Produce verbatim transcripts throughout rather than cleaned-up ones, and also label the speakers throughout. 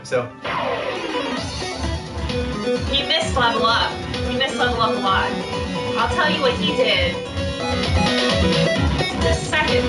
Speaker 1: So
Speaker 2: he missed Level Up. He missed Level Up a lot. I'll tell you what he did. Just a second.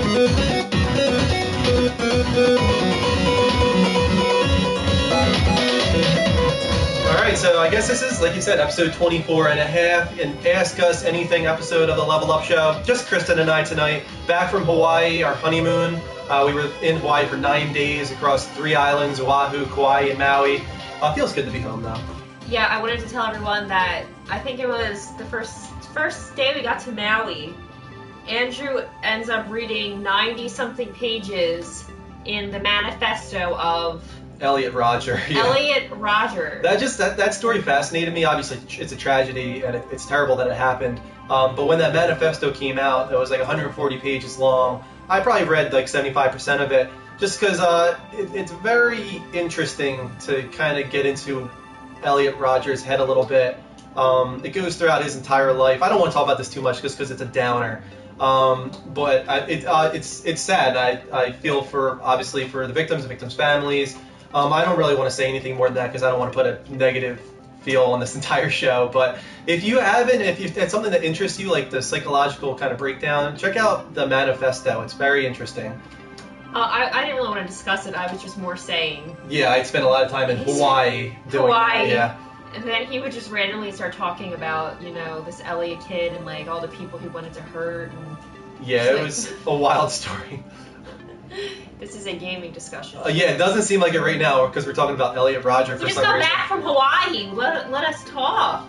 Speaker 1: Alright, so I guess this is, like you said, episode twenty-four and a half, and Ask Us Anything episode of the Level Up Show. Just Kristen and I tonight, back from Hawaii, our honeymoon. Uh, we were in Hawaii for nine days across three islands, Oahu, Kauai, and Maui. Uh, feels good to be home, though.
Speaker 2: Yeah, I wanted to tell everyone that I think it was the first first day we got to Maui. Andrew ends up reading ninety-something pages in the manifesto of
Speaker 1: Elliot Rodger. Yeah.
Speaker 2: Elliot Rodger.
Speaker 1: That just that, that story fascinated me. Obviously, it's a tragedy, and it, it's terrible that it happened. Um, but when that manifesto came out, it was like one hundred forty pages long. I probably read like seventy-five percent of it, just because uh, it, it's very interesting to kind of get into Elliot Rodger's head a little bit. Um, it goes throughout his entire life. I don't want to talk about this too much, just because it's a downer. Um, but I, it, uh, it's it's sad. I, I feel for obviously for the victims, the victims' families. Um, I don't really want to say anything more than that because I don't want to put a negative feel on this entire show. But if you haven't, if you, it's something that interests you, like the psychological kind of breakdown, check out the manifesto. It's very interesting.
Speaker 2: Uh, I, I didn't really want to discuss it. I was just more saying.
Speaker 1: Yeah, I spent a lot of time in Hawaii doing
Speaker 2: Hawaii.
Speaker 1: that. Yeah.
Speaker 2: And then he would just randomly start talking about, you know, this Elliot kid and like all the people he wanted to hurt. And
Speaker 1: yeah, it
Speaker 2: like...
Speaker 1: was a wild story.
Speaker 2: This is a gaming discussion.
Speaker 1: Uh, yeah, it doesn't seem like it right now because we're talking about Elliot Rodger for
Speaker 2: we
Speaker 1: some reason.
Speaker 2: We just got back from Hawaii. Let, let us talk.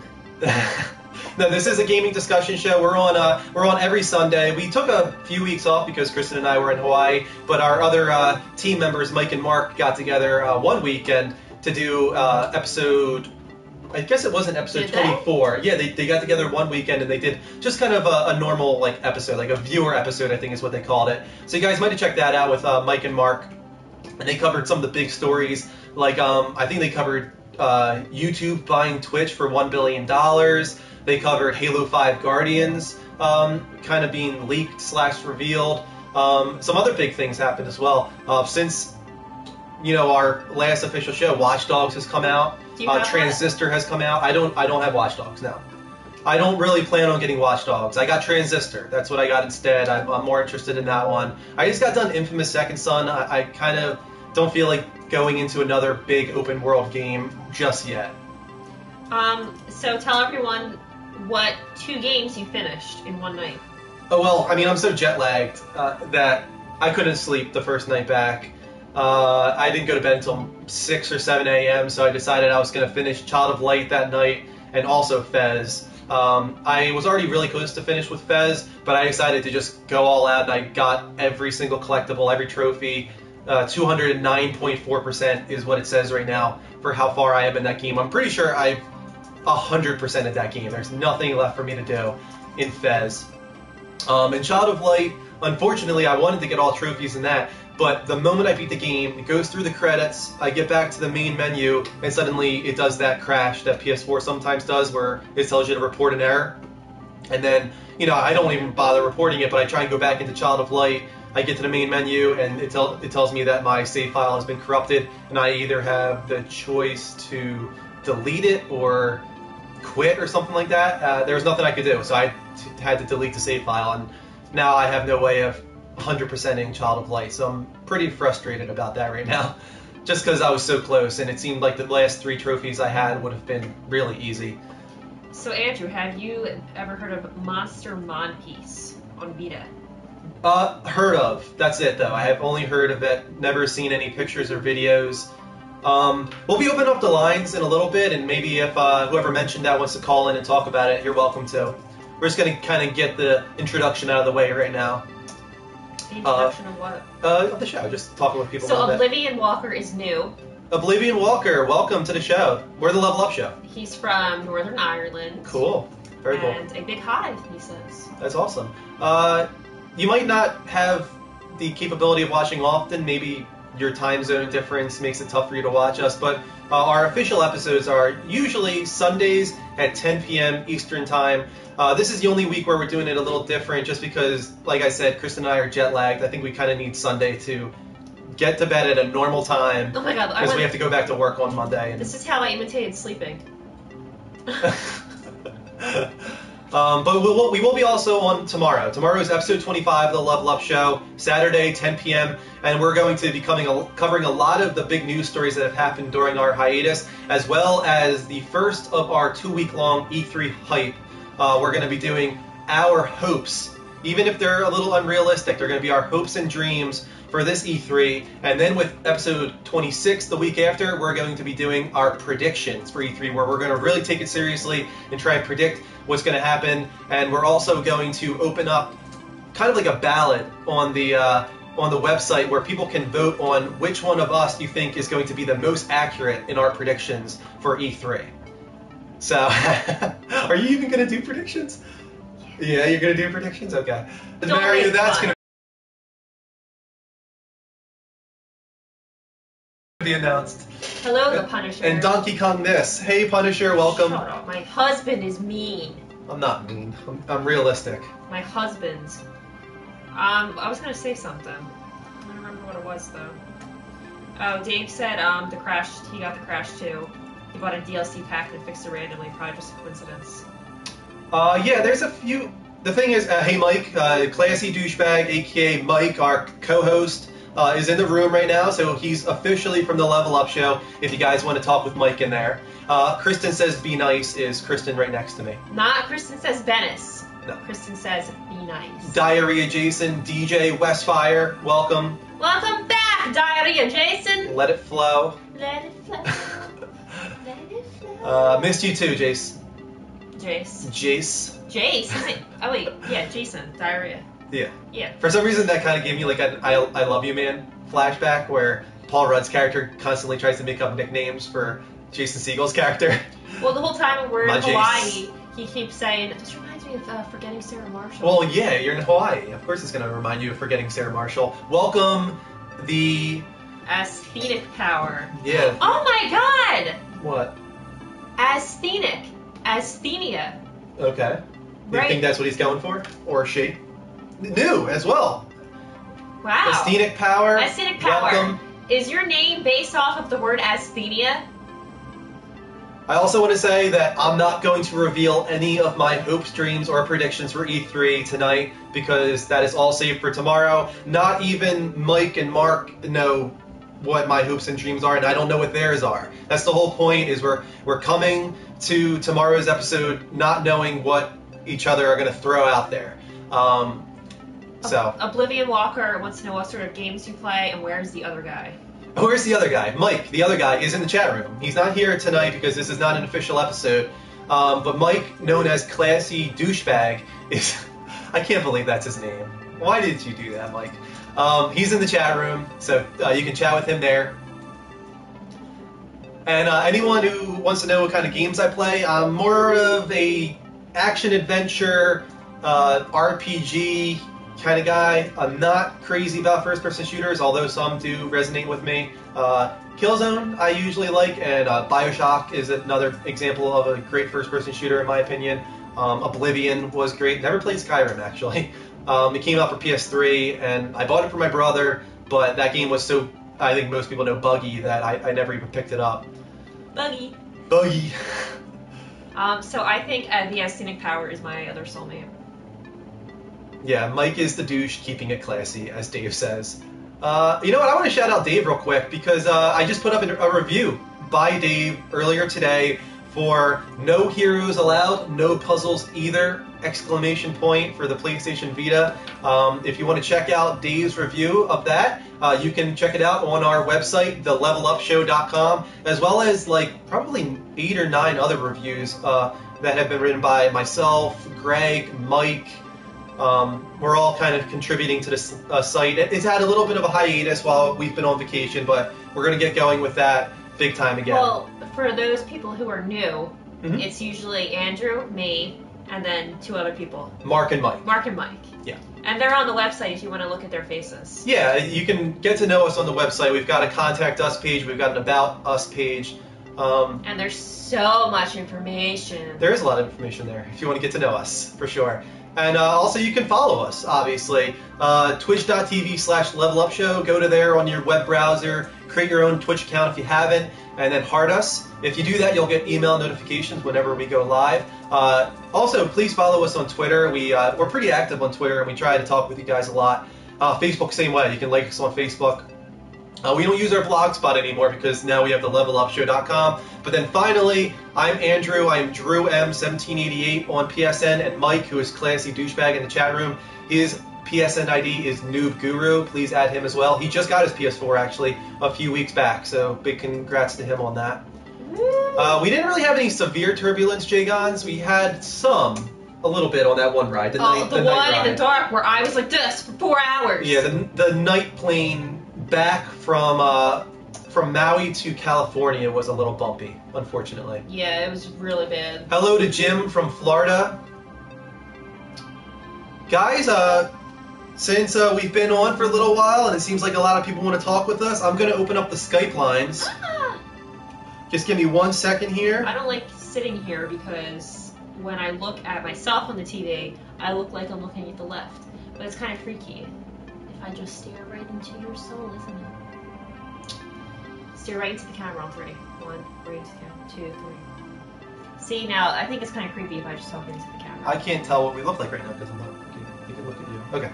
Speaker 1: No, this is a gaming discussion show. We're on uh, we're on every Sunday. We took a few weeks off because Kristen and I were in Hawaii, but our other uh, team members, Mike and Mark, got together uh, one weekend to do uh, episode. I guess it wasn't episode twenty-four. Yeah, they, they got together one weekend and they did just kind of a, a normal like episode, like a viewer episode, I think is what they called it. So you guys might have checked that out with uh, Mike and Mark. And they covered some of the big stories, like um, I think they covered uh, YouTube buying Twitch for one billion dollars. They covered Halo five Guardians um, kind of being leaked slash revealed. Um, some other big things happened as well. Uh, since, you know, our last official show, Watch Dogs has come out. Uh, Transistor has come out. I don't I don't have Watch Dogs now. I don't really plan on getting Watch Dogs. I got Transistor. That's what I got instead. I'm, I'm more interested in that one. I just got done Infamous Second Son. I, I kind of don't feel like going into another big open world game just yet.
Speaker 2: Um. So tell everyone what two games you finished in one night.
Speaker 1: Oh, well, I mean, I'm so jet lagged uh, that I couldn't sleep the first night back. Uh, I didn't go to bed until six or seven a.m., so I decided I was going to finish Child of Light that night and also Fez. Um, I was already really close to finish with Fez, but I decided to just go all out, and I got every single collectible, every trophy. Uh, two hundred nine point four percent is what it says right now for how far I am in that game. I'm pretty sure I've one hundred percent of that game. There's nothing left for me to do in Fez. Um, in Child of Light, unfortunately, I wanted to get all trophies in that, but the moment I beat the game, it goes through the credits, I get back to the main menu, and suddenly it does that crash that P S four sometimes does where it tells you to report an error. And then, you know, I don't even bother reporting it, but I try and go back into Child of Light. I get to the main menu, and it, tell, it tells me that my save file has been corrupted, and I either have the choice to delete it or quit or something like that. Uh, there was nothing I could do, so I t- had to delete the save file, and now I have no way of one hundred percenting Child of Light, so I'm pretty frustrated about that right now, just because I was so close, and it seemed like the last three trophies I had would have been really easy.
Speaker 2: So Andrew, have you ever heard of Monster Monpiece on Vita?
Speaker 1: Uh, heard of. That's it, though. I have only heard of it, never seen any pictures or videos. Um, we'll be opening up the lines in a little bit, and maybe if uh, whoever mentioned that wants to call in and talk about it, you're welcome to. We're just going to kind of get the introduction out of the way right now.
Speaker 2: The introduction uh, of what?
Speaker 1: Uh, of the show, just talking with people
Speaker 2: so
Speaker 1: a little
Speaker 2: Oblivion
Speaker 1: bit.
Speaker 2: Walker is new.
Speaker 1: Oblivion Walker, welcome to the show. We're the Level Up Show.
Speaker 2: He's from Northern Ireland.
Speaker 1: Cool. Very cool.
Speaker 2: And a big hive, he says.
Speaker 1: That's awesome. Uh, you might not have the capability of watching often. Maybe your time zone difference makes it tough for you to watch us, but uh, our official episodes are usually Sundays at ten p.m. Eastern Time. Uh, this is the only week where we're doing it a little different just because, like I said, Kristen and I are jet lagged. I think we kind of need Sunday to get to bed at a normal time.
Speaker 2: Oh my god, I
Speaker 1: Because
Speaker 2: went,
Speaker 1: we have to go back to work on Monday. And...
Speaker 2: This is how I imitated sleeping.
Speaker 1: um, but we will, we will be also on tomorrow. Tomorrow is episode twenty-five of the Level Up Show, Saturday, ten p.m. And we're going to be coming a, covering a lot of the big news stories that have happened during our hiatus, as well as the first of our two-week-long E three hype. Uh, we're going to be doing our hopes. Even if they're a little unrealistic, they're going to be our hopes and dreams for this E three. And then with episode twenty-six, the week after, we're going to be doing our predictions for E three, where we're going to really take it seriously and try and predict what's going to happen. And we're also going to open up kind of like a ballot on the uh, on the website where people can vote on which one of us you think is going to be the most accurate in our predictions for E three. So, are you even going to do predictions? Yeah, you're going to do predictions? Okay.
Speaker 2: Don't
Speaker 1: Mario,
Speaker 2: make
Speaker 1: that's
Speaker 2: fun.
Speaker 1: going to be announced.
Speaker 2: Hello, the Punisher.
Speaker 1: And Donkey Kong this. Hey, Punisher, welcome.
Speaker 2: Shut up. My husband is mean.
Speaker 1: I'm not mean. I'm, I'm realistic.
Speaker 2: My husband. Um, I was gonna say something. I don't remember what it was though. Oh, Dave said um the crash. He got the crash too. He bought a D L C pack and fixed it randomly. Probably just a coincidence.
Speaker 1: Uh, yeah, there's a few. The thing is, uh, hey Mike, uh, classy douchebag, aka Mike, our co-host, uh, is in the room right now, so he's officially from the Level Up Show. If you guys want to talk with Mike in there, uh, Kristen says be nice. Is Kristen right next to me?
Speaker 2: Not Kristen says Venice.
Speaker 1: No.
Speaker 2: Kristen says be nice.
Speaker 1: Diarrhea Jason, D J Westfire, welcome.
Speaker 2: Welcome back, Diarrhea Jason.
Speaker 1: Let it flow.
Speaker 2: Let it flow. Let it flow.
Speaker 1: Uh, missed you too, Jace.
Speaker 2: Jace.
Speaker 1: Jace.
Speaker 2: Jace? Is it? Oh wait, yeah, Jason. Diarrhea.
Speaker 1: Yeah.
Speaker 2: Yeah.
Speaker 1: For some reason, that kind of gave me like an I, I Love You Man flashback where Paul Rudd's character constantly tries to make up nicknames for Jason Segel's character.
Speaker 2: Well, the whole time when we're
Speaker 1: My
Speaker 2: in
Speaker 1: Jace.
Speaker 2: Hawaii, he keeps saying, this reminds me of uh, Forgetting Sarah Marshall.
Speaker 1: Well, yeah, you're in Hawaii. Of course it's going to remind you of Forgetting Sarah Marshall. Welcome, the...
Speaker 2: Asthenic power.
Speaker 1: Yeah.
Speaker 2: Oh my god!
Speaker 1: What?
Speaker 2: Asthenic. Asthenia.
Speaker 1: Okay. Do you
Speaker 2: Right.
Speaker 1: think that's what he's going for? Or she? New as well.
Speaker 2: Wow.
Speaker 1: Asthenic power.
Speaker 2: Asthenic power.
Speaker 1: Welcome.
Speaker 2: Is your name based off of the word asthenia?
Speaker 1: I also want to say that I'm not going to reveal any of my hopes, dreams, or predictions for E three tonight because that is all saved for tomorrow. Not even Mike and Mark know what my hopes and dreams are, and I don't know what theirs are. That's the whole point, is we're, we're coming to tomorrow's episode not knowing what each other are going to throw out there. Um, so.
Speaker 2: Oblivion Walker wants to know what sort of games you play and where's the other guy?
Speaker 1: Where's the other guy? Mike, the other guy, is in the chat room. He's not here tonight because this is not an official episode. Um, but Mike, known as Classy Douchebag, is... I can't believe that's his name. Why did you do that, Mike? Um, he's in the chat room, so uh, you can chat with him there. And uh, anyone who wants to know what kind of games I play, I'm more of a action-adventure, uh, R P G kind of guy. I'm not crazy about first-person shooters, although some do resonate with me. Uh, Killzone I usually like, and uh, Bioshock is another example of a great first-person shooter in my opinion. Um, Oblivion was great. Never played Skyrim, actually. Um, it came out for P S three, and I bought it for my brother, but that game was so, I think most people know, buggy, that I, I never even picked it up.
Speaker 2: Buggy.
Speaker 1: Buggy.
Speaker 2: Um, so I think uh, the Asthenic power is my other soulmate.
Speaker 1: Yeah, Mike is the douche, keeping it classy, as Dave says. Uh, you know what? I want to shout out Dave real quick because uh, I just put up a review by Dave earlier today for No Heroes Allowed, No Puzzles Either! Exclamation point for the PlayStation Vita. Um, if you want to check out Dave's review of that, uh, you can check it out on our website, the level up show dot com, as well as like probably eight or nine other reviews uh, that have been written by myself, Greg, Mike. Um, we're all kind of contributing to this uh, site. It, it's had a little bit of a hiatus while we've been on vacation, but we're going to get going with that big time again.
Speaker 2: Well, for those people who are new,
Speaker 1: Mhm.
Speaker 2: it's usually Andrew, me, and then two other people.
Speaker 1: Mark and Mike.
Speaker 2: Mark and Mike.
Speaker 1: Yeah.
Speaker 2: And they're on the website if you want to look at their faces.
Speaker 1: Yeah, you can get to know us on the website. We've got a contact us page. We've got an about us page. Um,
Speaker 2: And there's so much information.
Speaker 1: there is a lot of information there if you want to get to know us, for sure. And uh, also you can follow us, obviously. Uh, Twitch.tv slash Level Up Show. Go to there on your web browser. Create your own Twitch account if you haven't. And then heart us. If you do that, you'll get email notifications whenever we go live. Uh, also, please follow us on Twitter. We, uh, we're pretty active on Twitter, and we try to talk with you guys a lot. Uh, Facebook, same way. You can like us on Facebook. Uh, we don't use our blog spot anymore because now we have the level up show dot com. But then finally, I'm Andrew. I'm Drew M seventeen eighty-eight on P S N, and Mike, who is Classy Douchebag in the chat room, his P S N I D is Noob Guru. Please add him as well. He just got his P S four actually a few weeks back, so big congrats to him on that. Uh, we didn't really have any severe turbulence, J-Gons. We had some. A little bit on that one ride. The,
Speaker 2: oh,
Speaker 1: night,
Speaker 2: the,
Speaker 1: the
Speaker 2: one
Speaker 1: night
Speaker 2: in the dark where I was like this for four hours.
Speaker 1: Yeah, the, the night plane back from uh, from Maui to California was a little bumpy, unfortunately.
Speaker 2: Yeah, it was really bad.
Speaker 1: Hello to Jim from Florida. Guys, uh, since uh, we've been on for a little while and it seems like a lot of people want to talk with us, I'm going to open up the Skype lines. Just give me one second here.
Speaker 2: I don't like sitting here because when I look at myself on the T V, I look like I'm looking at the left. But it's kind of freaky if I just stare right into your soul, isn't it? Stare right into the camera on three. One, right into the camera. Two, three. See, now, I think it's kind of creepy if I just talk into the camera.
Speaker 1: I can't tell what we look like right now because I'm not looking. You can look at you. Okay.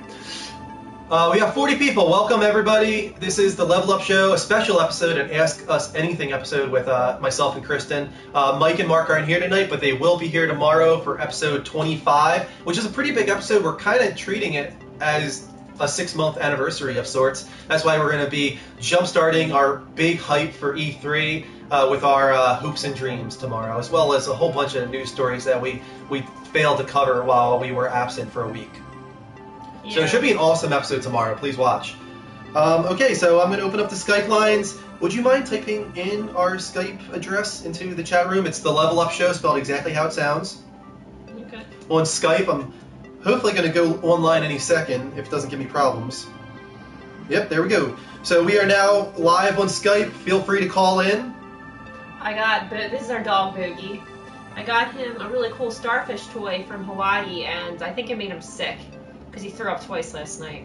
Speaker 1: Uh, we have forty people. Welcome, everybody. This is the Level Up Show, a special episode, an Ask Us Anything episode with uh, myself and Kristen. Uh, Mike and Mark aren't here tonight, but they will be here tomorrow for episode twenty-five, which is a pretty big episode. We're kind of treating it as a six-month anniversary of sorts. That's why we're going to be jump-starting our big hype for E three uh, with our uh, hoops and dreams tomorrow, as well as a whole bunch of news stories that we, we failed to cover while we were absent for a week.
Speaker 2: Yeah.
Speaker 1: So it should be an awesome episode tomorrow. Please watch. Um, okay, so I'm going to open up the Skype lines. Would you mind typing in our Skype address into the chat room? It's the Level Up Show, spelled exactly how it sounds.
Speaker 2: Okay.
Speaker 1: On Skype, I'm hopefully going to go online any second if it doesn't give me problems. Yep, there we go. So we are now live on Skype. Feel free to call in.
Speaker 2: I got, this is our dog, Boogie. I got him a really cool starfish toy from Hawaii, and I think it made him sick. Because he threw up twice last night.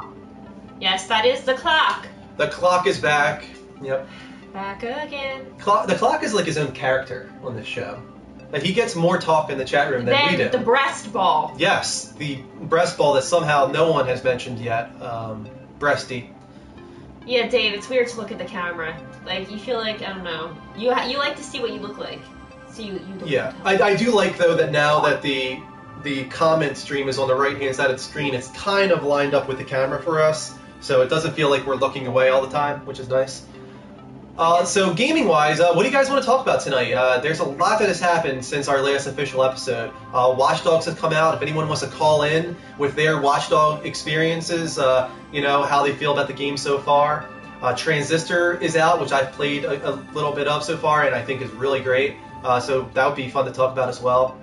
Speaker 2: Yes, that is the clock.
Speaker 1: The clock is back. Yep.
Speaker 2: Back again.
Speaker 1: Clock, the clock is like his own character on this show. Like he gets more talk in the chat room than we do.
Speaker 2: Then the breast ball.
Speaker 1: Yes, the breast ball that somehow no one has mentioned yet. Um, breasty.
Speaker 2: Yeah, Dave, it's weird to look at the camera. Like you feel like I don't know. You ha you like to see what you look like. So you. you
Speaker 1: Yeah, I, I do like though that now that the the comment stream is on the right hand side of the screen, it's kind of lined up with the camera for us, so it doesn't feel like we're looking away all the time, which is nice. Uh, so gaming wise, uh, what do you guys want to talk about tonight? Uh, there's a lot that has happened since our last official episode. Uh, Watch Dogs has come out. If anyone wants to call in with their Watch Dog experiences, uh, you know, how they feel about the game so far. Uh, Transistor is out, which I've played a, a little bit of so far, and I think is really great. Uh, so that would be fun to talk about as well.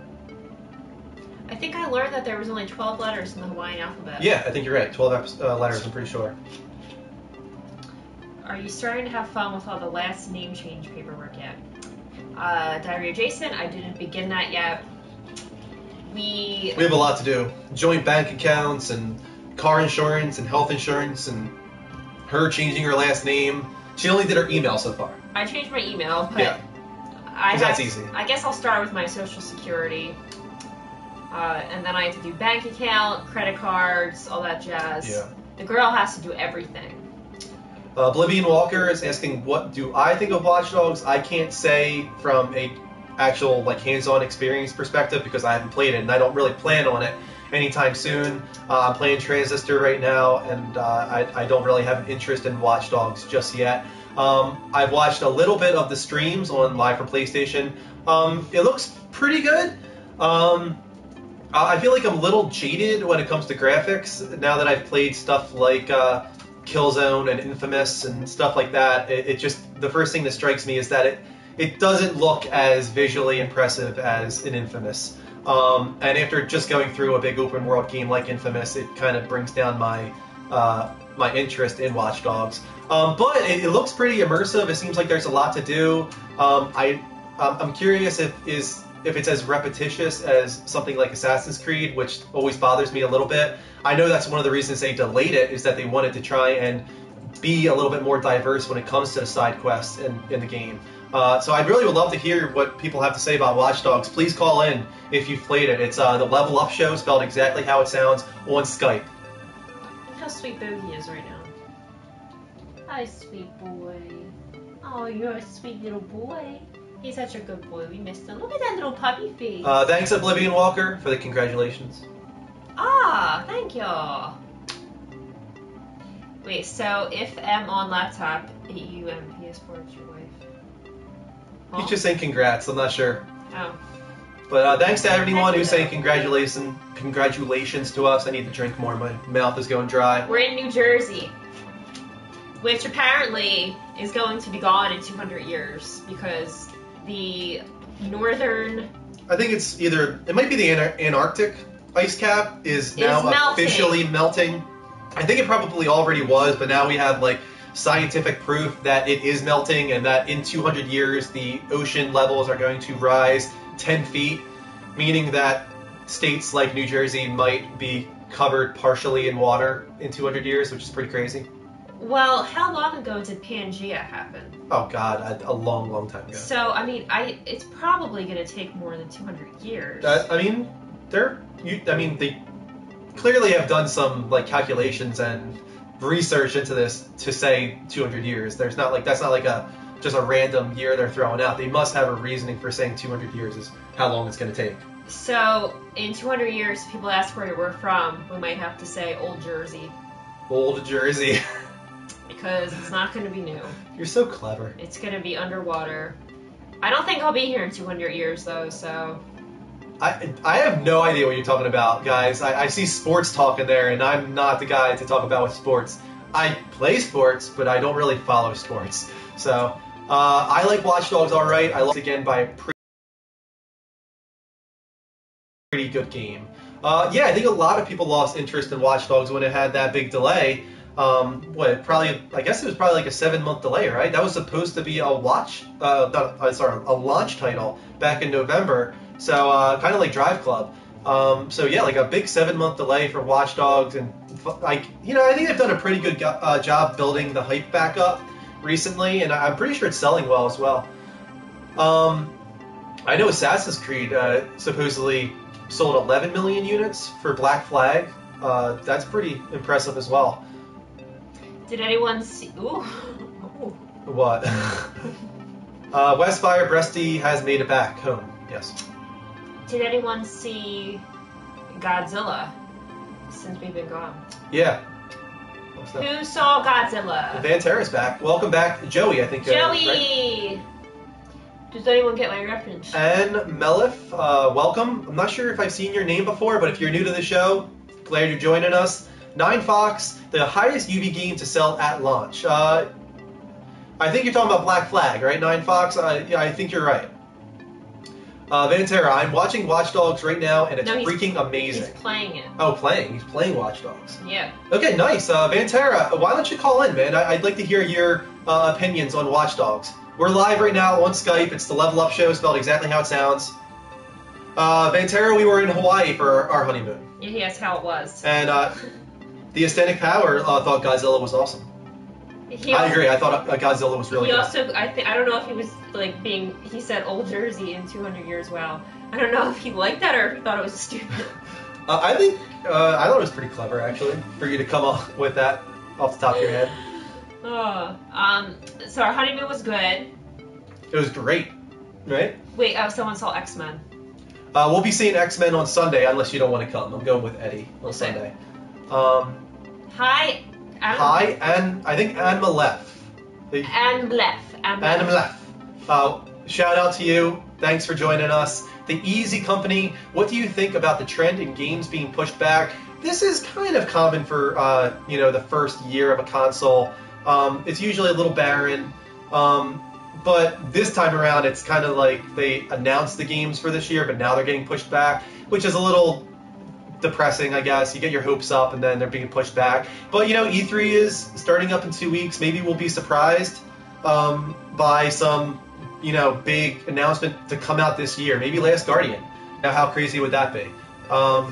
Speaker 2: I think I learned that there was only twelve letters in the Hawaiian alphabet.
Speaker 1: Yeah, I think you're right. twelve uh, letters, I'm pretty sure.
Speaker 2: Are you starting to have fun with all the last name change paperwork yet? Uh, Diarrhea Jason, I didn't begin that yet. We...
Speaker 1: We have a lot to do. Joint bank accounts and car insurance and health insurance and her changing her last name. She only did her email so far.
Speaker 2: I changed my email, but...
Speaker 1: Yeah.
Speaker 2: I
Speaker 1: that's
Speaker 2: have,
Speaker 1: easy.
Speaker 2: I guess I'll start with my social security. Uh, and then I have to do bank account, credit cards, all that jazz.
Speaker 1: Yeah.
Speaker 2: The girl has to do everything.
Speaker 1: Uh, Oblivion Walker is asking, what do I think of Watch Dogs? I can't say from a actual like hands-on experience perspective because I haven't played it and I don't really plan on it anytime soon. Uh, I'm playing Transistor right now and uh, I, I don't really have an interest in Watch Dogs just yet. Um, I've watched a little bit of the streams on Live from PlayStation. Um, it looks pretty good. Um, I feel like I'm a little jaded when it comes to graphics now that I've played stuff like uh, Killzone and Infamous and stuff like that. It, it just the first thing that strikes me is that it it doesn't look as visually impressive as an Infamous. Um, and after just going through a big open world game like Infamous, it kind of brings down my uh, my interest in Watch Dogs. Um, but it, it looks pretty immersive. It seems like there's a lot to do. Um, I I'm curious if is if it's as repetitious as something like Assassin's Creed, which always bothers me a little bit. I know that's one of the reasons they delayed it, is that they wanted to try and be a little bit more diverse when it comes to the side quests in, in the game. Uh, so I really would love to hear what people have to say about Watch Dogs. Please call in if you've played it. It's uh, the Level Up Show, spelled exactly how it sounds, on Skype.
Speaker 2: Look how sweet Bogey is right now. Hi, sweet boy. Oh, you're a sweet little boy. He's such a good boy. We missed him. Look at that little puppy face.
Speaker 1: Uh, thanks, Oblivion Walker, for the congratulations.
Speaker 2: Ah, thank you. Wait, so if M on laptop, A U M P S four, it's your wife. Huh?
Speaker 1: He's just saying congrats. I'm not sure.
Speaker 2: Oh.
Speaker 1: But uh, thanks to everyone who's saying congratulations, congratulations to us. I need to drink more. My mouth is going dry.
Speaker 2: We're in New Jersey, which apparently is going to be gone in two hundred years because the northern...
Speaker 1: I think it's either... It might be the Anar- Antarctic ice cap is now
Speaker 2: Is melting.
Speaker 1: officially melting. I think it probably already was, but now we have like scientific proof that it is melting and that in two hundred years the ocean levels are going to rise ten feet, meaning that states like New Jersey might be covered partially in water in two hundred years, which is pretty crazy.
Speaker 2: Well, how long ago did Pangea happen?
Speaker 1: Oh god, a, a long, long time ago.
Speaker 2: So, I mean, I it's probably going to take more than two hundred years.
Speaker 1: Uh, I mean, they're, you, I mean, they clearly have done some like calculations and research into this to say two hundred years. There's not like that's not like a just a random year they're throwing out. They must have a reasoning for saying two hundred years is how long it's going to take.
Speaker 2: So, in two hundred years, if people ask where we're from, we might have to say Old Jersey.
Speaker 1: Old Jersey.
Speaker 2: Because it's not going to be new.
Speaker 1: You're so clever.
Speaker 2: It's going to be underwater. I don't think I'll be here in two hundred years, though, so...
Speaker 1: I I have no idea what you're talking about, guys. I, I see sports talk in there, and I'm not the guy to talk about with sports. I play sports, but I don't really follow sports. So, uh, I like Watch Dogs all right. I like it again by a pretty, pretty good game. Uh, yeah, I think a lot of people lost interest in Watch Dogs when it had that big delay. Um, what, probably, I guess it was probably like a seven month delay, right? That was supposed to be a watch, uh, not, uh, sorry, a launch title back in November. So, uh, kind of like Drive Club. Um, so yeah, like a big seven month delay for Watch Dogs, and like, you know, I think they've done a pretty good go- uh, job building the hype back up recently, and I'm pretty sure it's selling well as well. Um, I know Assassin's Creed, uh, supposedly sold eleven million units for Black Flag. Uh, that's pretty impressive as well.
Speaker 2: Did anyone see... Ooh. Ooh.
Speaker 1: What? uh, Westfire Breasty has made it back home. Yes.
Speaker 2: Did anyone see Godzilla since we've been gone?
Speaker 1: Yeah.
Speaker 2: Who saw Godzilla?
Speaker 1: Van Terra's back. Welcome back, Joey, I think.
Speaker 2: Joey!
Speaker 1: Uh, right?
Speaker 2: Does anyone get my reference?
Speaker 1: And Melif, uh, welcome. I'm not sure if I've seen your name before, but if you're new to the show, glad you're joining us. Nine Fox, the highest U V game to sell at launch. Uh, I think you're talking about Black Flag, right, Nine Fox? Uh, yeah, I think you're right. Uh, Vantera, I'm watching Watch Dogs right now, and it's
Speaker 2: no, he's,
Speaker 1: freaking amazing.
Speaker 2: He's playing it.
Speaker 1: Oh, playing. He's playing Watch Dogs.
Speaker 2: Yeah.
Speaker 1: Okay, nice. Uh, Vantera, why don't you call in, man? I- I'd like to hear your uh, opinions on Watch Dogs. We're live right now on Skype. It's the Level Up Show, spelled exactly how it sounds. Uh, Vantera, we were in Hawaii for our honeymoon.
Speaker 2: Yeah, yes, how it was.
Speaker 1: And uh, the Aesthetic Power uh, thought Godzilla was awesome.
Speaker 2: He
Speaker 1: I
Speaker 2: also,
Speaker 1: agree. I thought uh, Godzilla was really
Speaker 2: he
Speaker 1: good.
Speaker 2: also, I think, I don't know if he was like being. He said Old Jersey in two hundred years. Wow. I don't know if he liked that or if he thought it was stupid.
Speaker 1: uh, I think uh, I thought it was pretty clever, actually, for you to come up with that off the top of your head.
Speaker 2: Oh, um. So our honeymoon was good.
Speaker 1: It was great, right?
Speaker 2: Wait, oh, someone saw X-Men.
Speaker 1: Uh, we'll be seeing X-Men on Sunday, unless you don't want to come. I'm going with Eddie on
Speaker 2: Okay.
Speaker 1: Sunday. Um,
Speaker 2: Hi. Anne-
Speaker 1: hi, and I think Anne Malef. The-
Speaker 2: Anne Blef. Anne
Speaker 1: Anne
Speaker 2: Blef.
Speaker 1: Malef. Uh, shout out to you. Thanks for joining us. The Easy Company, what do you think about the trend in games being pushed back? This is kind of common for, uh, you know, the first year of a console. Um, it's usually a little barren. Um, but this time around, it's kind of like they announced the games for this year, but now they're getting pushed back, which is a little depressing, I guess. You get your hopes up, and then they're being pushed back. But, you know, E three is starting up in two weeks. Maybe we'll be surprised um, by some you know, big announcement to come out this year. Maybe Last Guardian. Now, how crazy would that be? Um,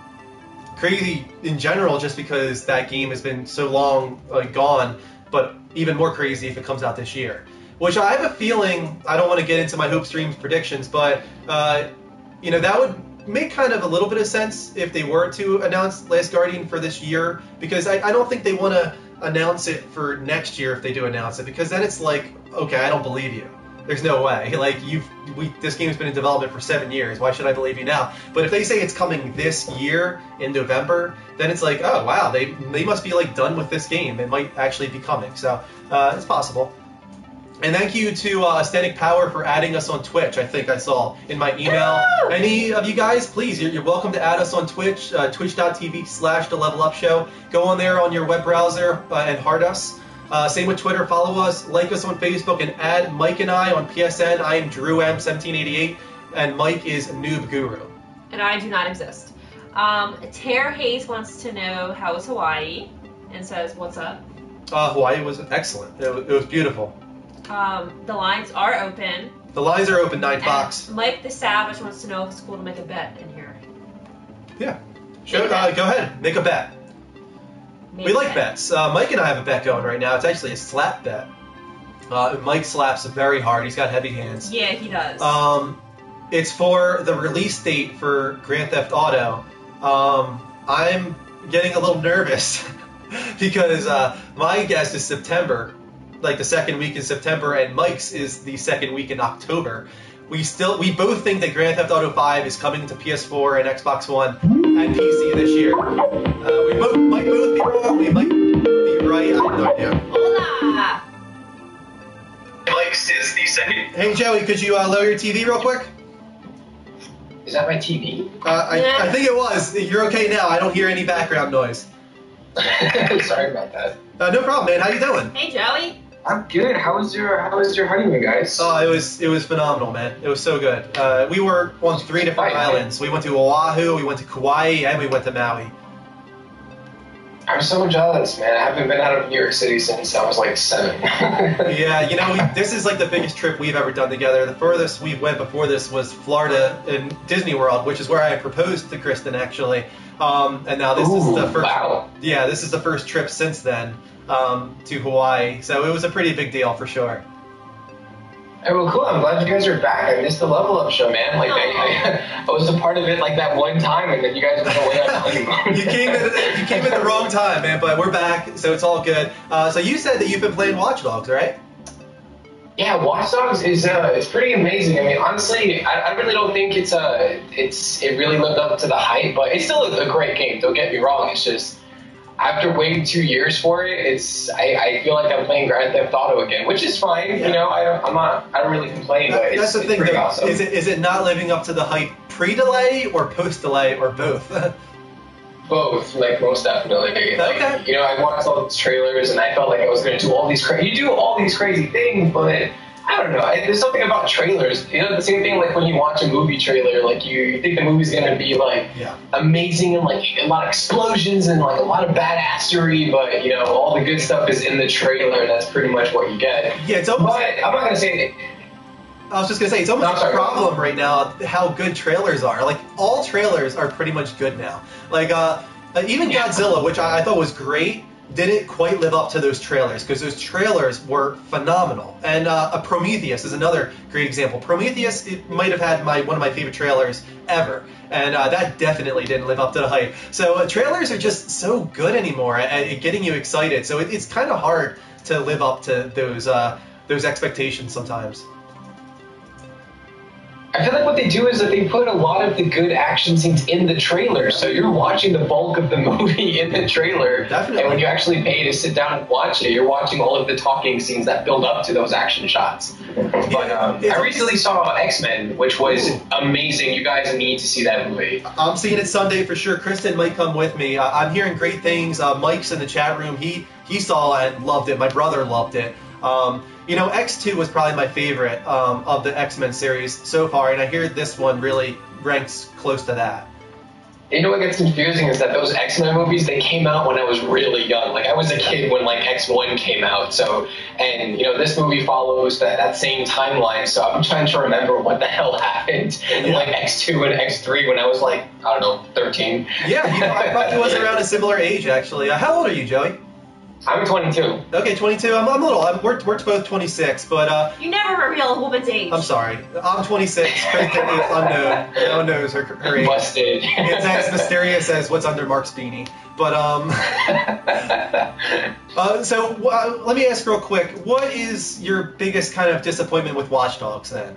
Speaker 1: crazy in general, just because that game has been so long uh, gone, but even more crazy if it comes out this year. Which I have a feeling, I don't want to get into my Hope Streams predictions, but, uh, you know, that would make kind of a little bit of sense if they were to announce Last Guardian for this year, because I, I don't think they want to announce it for next year if they do announce it, because then it's like, okay, I don't believe you. There's no way. Like, you've we this game's been in development for seven years. Why should I believe you now? But if they say it's coming this year in November, then it's like, oh wow, they they must be like done with this game. It might actually be coming. So uh, it's possible. And thank you to uh, Aesthetic Power for adding us on Twitch. I think I saw in my email. Woo! Any of you guys, please, you're, you're welcome to add us on Twitch, uh, twitch.tv slash The Level Up Show. Go on there on your web browser uh, and heart us. Uh, same with Twitter. Follow us, like us on Facebook, and add Mike and I on P S N. I am Drew M seventeen eighty-eight, and Mike is Noob Guru.
Speaker 2: And I do not exist. Um, Tara Hayes wants to know how is Hawaii, and says, what's up?
Speaker 1: Uh, Hawaii was excellent. It was, it was beautiful.
Speaker 2: Um, the lines are open.
Speaker 1: The lines are open, nine
Speaker 2: And
Speaker 1: bucks.
Speaker 2: Mike the Savage wants to know if it's cool to make a bet in here.
Speaker 1: Yeah. Sure, uh, go ahead. Make a bet.
Speaker 2: Make
Speaker 1: We
Speaker 2: a
Speaker 1: like
Speaker 2: bet.
Speaker 1: bets. Uh, Mike and I have a bet going right now. It's actually a slap bet. Uh, Mike slaps very hard. He's got heavy hands.
Speaker 2: Yeah, he does.
Speaker 1: Um, it's for the release date for Grand Theft Auto. Um, I'm getting a little nervous because uh, my guess is September, like the second week in September, and Mike's is the second week in October. We still, we both think that Grand Theft Auto five is coming to P S four and Xbox One and P C this year. Uh, we both, might both be wrong. We might be right. I have no idea.
Speaker 2: Hola!
Speaker 3: Mike's is the second.
Speaker 1: Hey Joey, could you uh, lower your T V real quick?
Speaker 3: Is that my T V?
Speaker 1: Uh, I,
Speaker 2: Yeah.
Speaker 1: I think it was. You're okay now. I don't hear any background noise.
Speaker 3: Sorry about that.
Speaker 1: Uh, no problem, man. How you doing?
Speaker 2: Hey, Joey.
Speaker 3: I'm good. How was your How was your honeymoon, guys?
Speaker 1: Oh, it was it was phenomenal, man. It was so good. Uh, we were on three different
Speaker 3: Right,
Speaker 1: islands. We went to Oahu, we went to Kauai, and we went to Maui.
Speaker 3: I'm so jealous, man. I haven't been out of New York City since I was like seven.
Speaker 1: Yeah, you know, we, this is like the biggest trip we've ever done together. The furthest we went before this was Florida in Disney World, which is where I proposed to Kristen, actually. Um, and now this
Speaker 3: Ooh,
Speaker 1: is the first.
Speaker 3: wow.
Speaker 1: Yeah, this is the first trip since then um, to Hawaii. So it was a pretty big deal for sure.
Speaker 3: Hey, well, cool. I'm glad you guys are back. I missed the Level Up show, man. Like, I, I, I was a part of it like that one time, and then you guys went away on honeymoon.
Speaker 1: you came at you came at the wrong time, man. But we're back, so it's all good. Uh, so you said that you've been playing Watch Dogs, right?
Speaker 3: Yeah, Watch Dogs is uh, it's pretty amazing. I mean, honestly, I, I really don't think it's uh, it's it really lived up to the hype, but it's still a, a great game. Don't get me wrong. It's just after waiting two years for it, it's I, I feel like I'm playing Grand Theft Auto again, which is fine.
Speaker 1: Yeah.
Speaker 3: You know, I don't, I'm not I don't really complain, but
Speaker 1: That-
Speaker 3: it's,
Speaker 1: That's the
Speaker 3: it's
Speaker 1: thing,
Speaker 3: pretty
Speaker 1: though.
Speaker 3: awesome.
Speaker 1: Is it is it not living up to the hype pre-delay or post-delay or both?
Speaker 3: Both, like most definitely. Like,
Speaker 1: Okay.
Speaker 3: you know, I watched all these trailers and I felt like I was going to do all these crazy. You do all these crazy things, but I don't know. I, there's something about trailers. You know, the same thing like when you watch a movie trailer, like you, you think the movie's going to be like
Speaker 1: Yeah.
Speaker 3: amazing and like a lot of explosions and like a lot of badassery, but you know, all the good stuff is in the trailer. And that's pretty much what you get.
Speaker 1: Yeah, it's almost.
Speaker 3: But I'm not going to say that.
Speaker 1: I was just gonna say it's almost
Speaker 3: No, I'm
Speaker 1: a
Speaker 3: sorry.
Speaker 1: problem right now how good trailers are. Like all trailers are pretty much good now. Like uh, uh, even
Speaker 3: Yeah.
Speaker 1: Godzilla, which I, I thought was great, didn't quite live up to those trailers because those trailers were phenomenal. And uh, a Prometheus is another great example. Prometheus it might have had my one of my favorite trailers ever, and uh, that definitely didn't live up to the hype. So uh, trailers are just so good anymore at, at getting you excited. So it, it's kind of hard to live up to those uh, those expectations sometimes.
Speaker 3: I feel like what they do is that they put a lot of the good action scenes in the trailer, so you're watching the bulk of the movie in the trailer.
Speaker 1: Definitely.
Speaker 3: And when you actually pay to sit down and watch it, you're watching all of the talking scenes that build up to those action shots. But um, I recently saw X-Men, which was
Speaker 1: Ooh.
Speaker 3: amazing. You guys need to see that movie.
Speaker 1: I'm seeing it Sunday for sure. Kristen might come with me. Uh, I'm hearing great things. Uh, Mike's in the chat room. He he saw it and loved it. My brother loved it. Um, you know, X two was probably my favorite um, of the X-Men series so far, and I hear this one really ranks close to that.
Speaker 3: You know what gets confusing is that those X-Men movies, they came out when I was really young. Like, I was a kid when, like, X one came out. So, and, you know, this movie follows that, that same timeline. So I'm trying to remember what the hell happened in,
Speaker 1: Yeah.
Speaker 3: like, X two and X three when I was, like, I don't know, thirteen.
Speaker 1: Yeah, you know, I probably was around a similar age, actually. Uh, how old are you, Joey?
Speaker 3: I'm twenty-two.
Speaker 1: Okay, twenty-two. I'm, I'm a little. I'm, we're, we're both twenty-six, but uh,
Speaker 2: You never reveal a woman's age.
Speaker 1: I'm sorry. I'm twenty-six. Kristen is unknown. No one knows her, her age.
Speaker 3: Busted.
Speaker 1: It's as mysterious as what's under Mark's beanie. But um, uh, so uh, let me ask real quick: what is your biggest kind of disappointment with Watch Dogs then?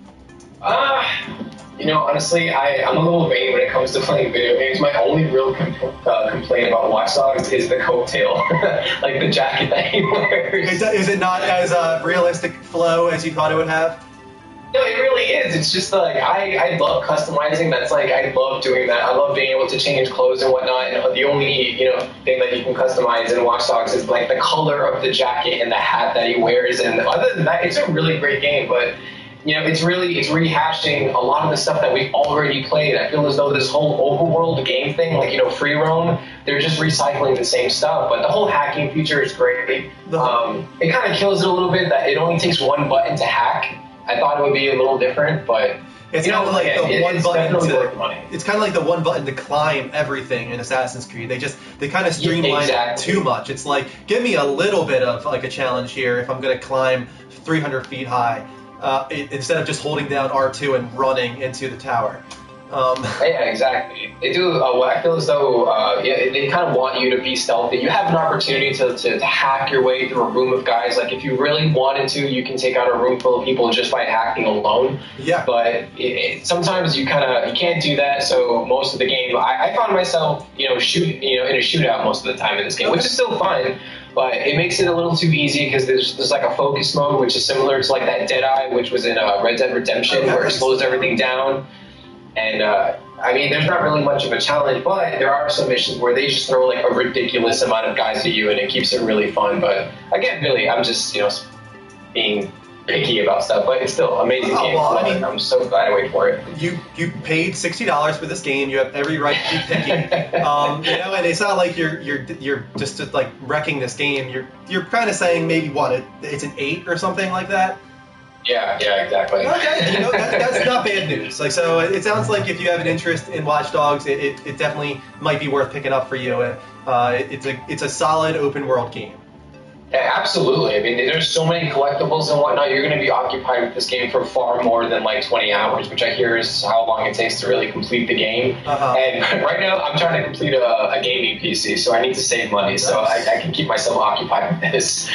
Speaker 3: Uh, you know, honestly, I, I'm a little vain when it comes to playing video games. My only real compl- uh, complaint about Watch Dogs is the coattail, like the jacket that he wears.
Speaker 1: Is, is it not as uh, realistic flow as you thought it would have?
Speaker 3: No, it really is. It's just like, I, I love customizing. That's like, I love doing that. I love being able to change clothes and whatnot. And the only, you know, thing that you can customize in Watch Dogs is like the color of the jacket and the hat that he wears. And other than that, it's a really great game. But, you know, it's really, it's rehashing a lot of the stuff that we've already played. I feel as though this whole overworld game thing, like, you know, free roam, they're just recycling the same stuff. But the whole hacking feature is great. Um, it kind of kills it a little bit that it only takes one button to hack. I thought it would be a little different, but
Speaker 1: It's
Speaker 3: you know,
Speaker 1: kind of like
Speaker 3: yeah,
Speaker 1: the
Speaker 3: it-
Speaker 1: one
Speaker 3: it's
Speaker 1: button
Speaker 3: definitely
Speaker 1: to.
Speaker 3: worth the money.
Speaker 1: It's kind of like the one button to climb everything in Assassin's Creed. They just they kind of streamline
Speaker 3: exactly.
Speaker 1: it too much. It's like, give me a little bit of like a challenge here if I'm going to climb three hundred feet high, uh, i- instead of just holding down R two and running into the tower. Um,
Speaker 3: Yeah, exactly. They do. Uh, I feel as though uh, yeah, they kind of want you to be stealthy. You have an opportunity to, to, to hack your way through a room of guys. Like, if you really wanted to, you can take out a room full of people just by hacking alone.
Speaker 1: yeah.
Speaker 3: But it, it, sometimes you kind of you can't do that. So most of the game, I, I found myself, you know, shoot, you know, in a shootout most of the time in this game, which is still fine. But it makes it a little too easy because there's there's like a focus mode, which is similar to like that Deadeye, which was in uh, Red Dead Redemption,
Speaker 1: Okay.
Speaker 3: where it slows everything down. And, uh, I mean, there's not really much of a challenge, but there are some missions where they just throw, like, a ridiculous amount of guys at you, and it keeps it really fun. But, again, really, I'm just, you know, being picky about stuff. But it's still an amazing
Speaker 1: Oh,
Speaker 3: game.
Speaker 1: well, I
Speaker 3: Love it.
Speaker 1: mean-
Speaker 3: I'm so glad I wait for it.
Speaker 1: You you paid sixty dollars for this game. You have every right to be picky. um, you know, and it's not like you're you're you're just, just like wrecking this game. You're you're kind of saying maybe what it, it's an eight or something like that.
Speaker 3: Yeah, yeah, exactly.
Speaker 1: Okay, you know, that, that's not bad news. Like, so it sounds like if you have an interest in Watch Dogs, it, it, it definitely might be worth picking up for you. Uh, it, it's a it's a solid open world game.
Speaker 3: Yeah, absolutely. I mean, there's so many collectibles and whatnot. You're going to be occupied with this game for far more than like twenty hours, which I hear is how long it takes to really complete the game.
Speaker 1: Uh-huh.
Speaker 3: And right now, I'm trying to complete a, a gaming P C, so I need to save money so I, I can keep myself occupied with this.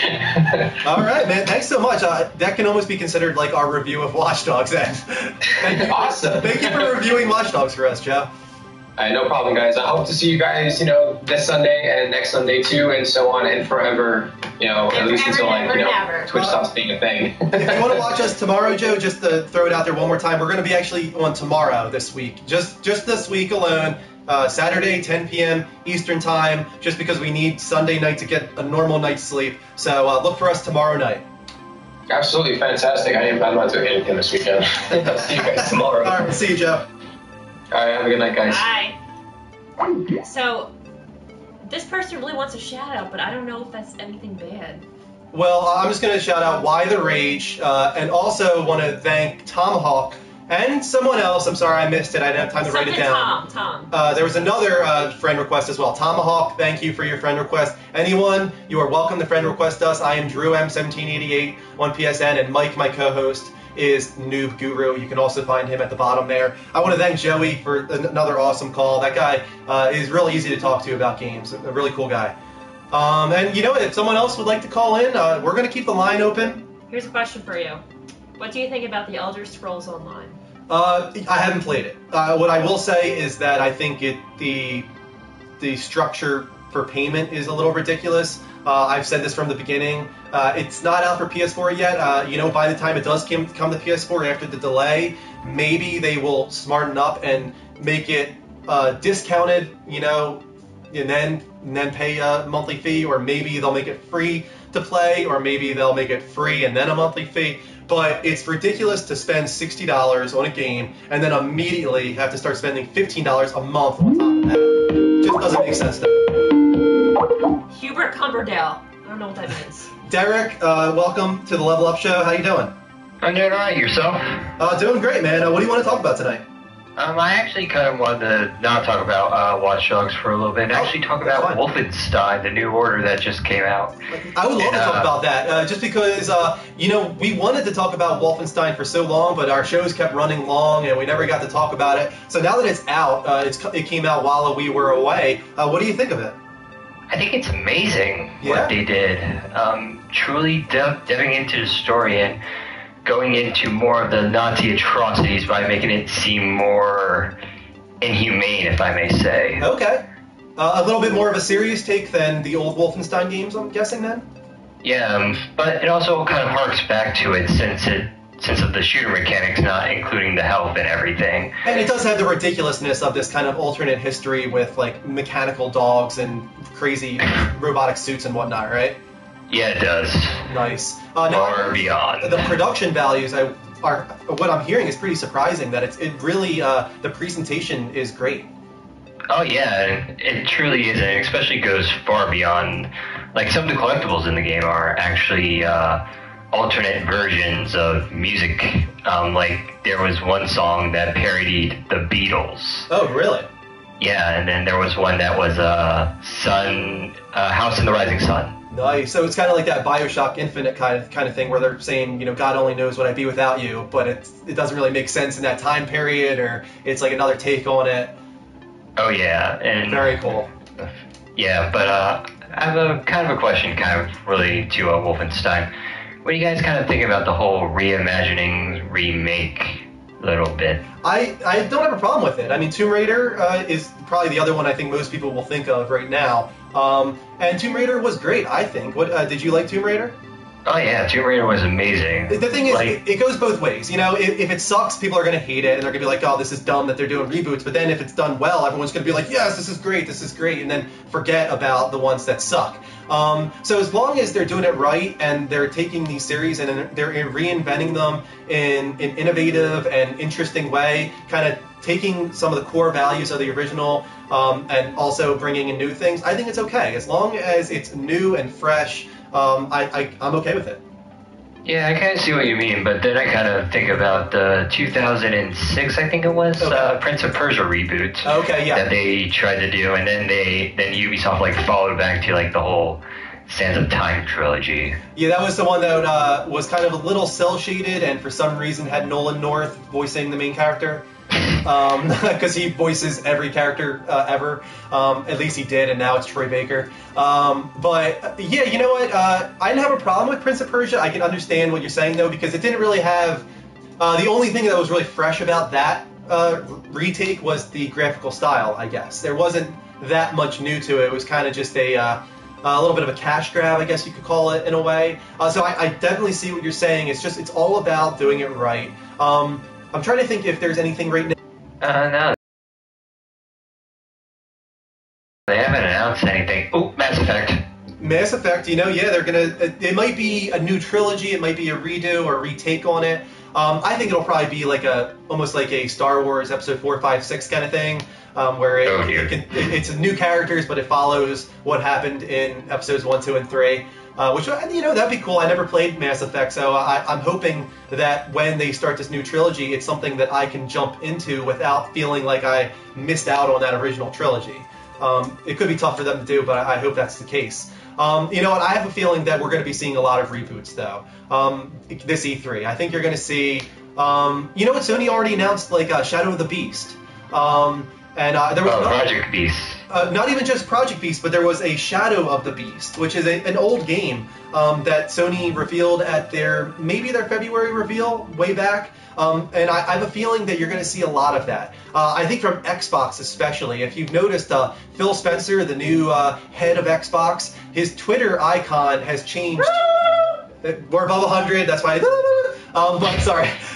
Speaker 1: All right, man. Thanks so much. Uh, that can almost be considered like our review of Watch Dogs. Then.
Speaker 3: Awesome.
Speaker 1: Thank you for reviewing Watch Dogs for us, Joe.
Speaker 3: All right, no problem, guys. I hope to see you guys, you know, this Sunday and next Sunday too, and so on, and forever. You know, at least
Speaker 2: Forever,
Speaker 3: until like
Speaker 2: never,
Speaker 3: you know
Speaker 2: never.
Speaker 3: Twitch stops being a thing.
Speaker 1: If you want to watch us tomorrow, Joe, just to throw it out there one more time, we're going to be actually on tomorrow this week. Just just this week alone, uh, Saturday, ten p.m. Eastern Time, just because we need Sunday night to get a normal night's sleep. So uh, look for us tomorrow night.
Speaker 3: Absolutely fantastic. I am, I'm not doing anything this weekend. I'll see you guys tomorrow.
Speaker 1: All right, see you, Joe.
Speaker 3: All right, have a good night, guys.
Speaker 2: Bye. So, this person really wants a shout out, but I don't know if that's anything bad.
Speaker 1: Well, uh, I'm just going to shout out Why the Rage, uh, and also want to thank Tomahawk and someone else. I'm sorry I missed it. I didn't have time to write it
Speaker 2: Something
Speaker 1: down.
Speaker 2: Tom, Tom.
Speaker 1: Uh, there was another uh, friend request as well. Tomahawk, thank you for your friend request. Anyone, you are welcome to friend request us. I am Drew M seventeen eighty-eight on P S N, and Mike, my co-host, is Noob Guru. You can also find him at the bottom there. I want to thank Joey for an- another awesome call. That guy uh, is really easy to talk to about games. A really cool guy. Um, and you know, if someone else would like to call in, uh, we're going to keep the line open.
Speaker 2: Here's a question for you. What do you think about the Elder Scrolls Online?
Speaker 1: Uh, I haven't played it. Uh, what I will say is that I think it the the structure for payment is a little ridiculous. Uh, I've said this from the beginning. Uh, it's not out for P S four yet. Uh, you know, by the time it does come, come to P S four after the delay, maybe they will smarten up and make it uh, discounted, you know, and then and then pay a monthly fee, or maybe they'll make it free to play, or maybe they'll make it free and then a monthly fee. but it's ridiculous to spend sixty dollars on a game and then immediately have to start spending fifteen dollars a month on top of that. It just doesn't make sense to me.
Speaker 2: Hubert Cumberdale. I don't know what that means.
Speaker 1: Derek, uh, welcome to the Level Up Show. How you doing?
Speaker 4: I'm doing alright. Yourself?
Speaker 1: Uh, doing great, man. Uh, what do you want to talk about tonight?
Speaker 4: Um, I actually kind of wanted to not talk about uh, Watch Dogs for a little bit and actually talk about
Speaker 1: fine.
Speaker 4: Wolfenstein, the new order that just came out.
Speaker 1: I would love
Speaker 4: And,
Speaker 1: to talk
Speaker 4: uh,
Speaker 1: about that, uh, just because, uh, you know, we wanted to talk about Wolfenstein for so long, but our shows kept running long and we never got to talk about it. So now that it's out, uh, it's, it came out while we were away. Uh, what do you think of it?
Speaker 4: I think it's amazing
Speaker 1: Yeah?
Speaker 4: what they did. Um, truly div- diving into the story and going into more of the Nazi atrocities by making it seem more inhumane, if I may say.
Speaker 1: Okay. Uh, a little bit more of a serious take than the old Wolfenstein games, I'm guessing, then?
Speaker 4: Yeah, um, but it also kind of harks back to it since it since of the shooter mechanics, not including the health and everything.
Speaker 1: And it does have the ridiculousness of this kind of alternate history with, like, mechanical dogs and crazy robotic suits and whatnot, right?
Speaker 4: Yeah, it does.
Speaker 1: Nice. Uh, now,
Speaker 4: Far beyond.
Speaker 1: the production values I, are, what I'm hearing is pretty surprising, that it's, it really, uh, the presentation is great.
Speaker 4: Oh yeah, and it truly is, and it especially goes far beyond. Like some of the collectibles in the game are actually uh, alternate versions of music. Um, like there was one song that parodied the Beatles.
Speaker 1: Oh, really?
Speaker 4: Yeah, and then there was one that was uh, Sun, uh, House in the Rising Sun.
Speaker 1: Nice. So it's kind of like that Bioshock Infinite kind of kind of thing, where they're saying, you know, God only knows what I'd be without you, but it it doesn't really make sense in that time period, or it's like another take on it.
Speaker 4: Oh yeah, and
Speaker 1: Very cool.
Speaker 4: yeah, but uh, I have a kind of a question, kind of related to uh, Wolfenstein. What do you guys kind of think about the whole reimagining, remake, little bit?
Speaker 1: I, I don't have a problem with it. I mean, Tomb Raider uh, is probably the other one I think most people will think of right now. Um, and Tomb Raider was great, I think. What uh, did you like Tomb Raider?
Speaker 4: Oh yeah, Tomb Raider was amazing.
Speaker 1: The thing is,
Speaker 4: Like-
Speaker 1: it, it goes both ways. You know, if, if it sucks, people are going to hate it, and they're going to be like, oh, this is dumb that they're doing reboots. But then if it's done well, everyone's going to be like, yes, this is great, this is great, and then forget about the ones that suck. Um, so as long as they're doing it right, and they're taking these series and they're reinventing them in an innovative and interesting way, kind of taking some of the core values of the original, um, and also bringing in new things, I think it's okay. As long as it's new and fresh, um, I, I, I'm okay with it.
Speaker 4: Yeah, I kind of see what you mean, but then I kind of think about the two thousand six, I think it was,
Speaker 1: Okay.
Speaker 4: uh, Prince of Persia reboot.
Speaker 1: Okay, yeah.
Speaker 4: That they tried to do, and then they, then Ubisoft like followed back to like the whole Sands of Time trilogy.
Speaker 1: Yeah, that was the one that uh, was kind of a little cel-shaded, and for some reason had Nolan North voicing the main character. Because um, he voices every character uh, ever. Um, at least he did, and now it's Troy Baker. Um, but uh, yeah, you know what? Uh, I didn't have a problem with Prince of Persia. I can understand what you're saying, though, because it didn't really have... Uh, the only thing that was really fresh about that uh, retake was the graphical style, I guess. There wasn't that much new to it. It was kind of just a... Uh, a little bit of a cash grab, I guess you could call it, in a way. Uh, so I, I definitely see what you're saying. It's just, it's all about doing it right. Um, I'm trying to think if there's anything right now.
Speaker 4: Uh, no. They haven't announced anything. Oh, Mass Effect.
Speaker 1: Mass Effect, you know, yeah, they're gonna. It might be a new trilogy. It might be a redo or a retake on it. Um, I think it'll probably be like a, almost like a Star Wars Episode Four, Five, Six kind of thing, um, where it,
Speaker 4: Oh, dear.
Speaker 1: it can, it, it's new characters, but it follows what happened in Episodes One, Two, and Three. Uh, which, you know, that'd be cool. I never played Mass Effect, so I, I'm hoping that when they start this new trilogy, it's something that I can jump into without feeling like I missed out on that original trilogy. Um, it could be tough for them to do, but I hope that's the case. Um, you know what? I have a feeling that we're going to be seeing a lot of reboots, though, um, this E three. I think you're going to see... Um, you know what? Sony already announced, like, uh, Shadow of the Beast. Um, and uh, there was
Speaker 4: Oh,
Speaker 1: no-
Speaker 4: Project Beast.
Speaker 1: Uh, not even just Project Beast, but there was a Shadow of the Beast, which is a, an old game um, that Sony revealed at their, maybe their February reveal way back. Um, and I, I have a feeling that you're going to see a lot of that. Uh, I think from Xbox especially. If you've noticed, uh, Phil Spencer, the new uh, head of Xbox, his Twitter icon has changed. We're above one hundred, that's why. Um, but sorry.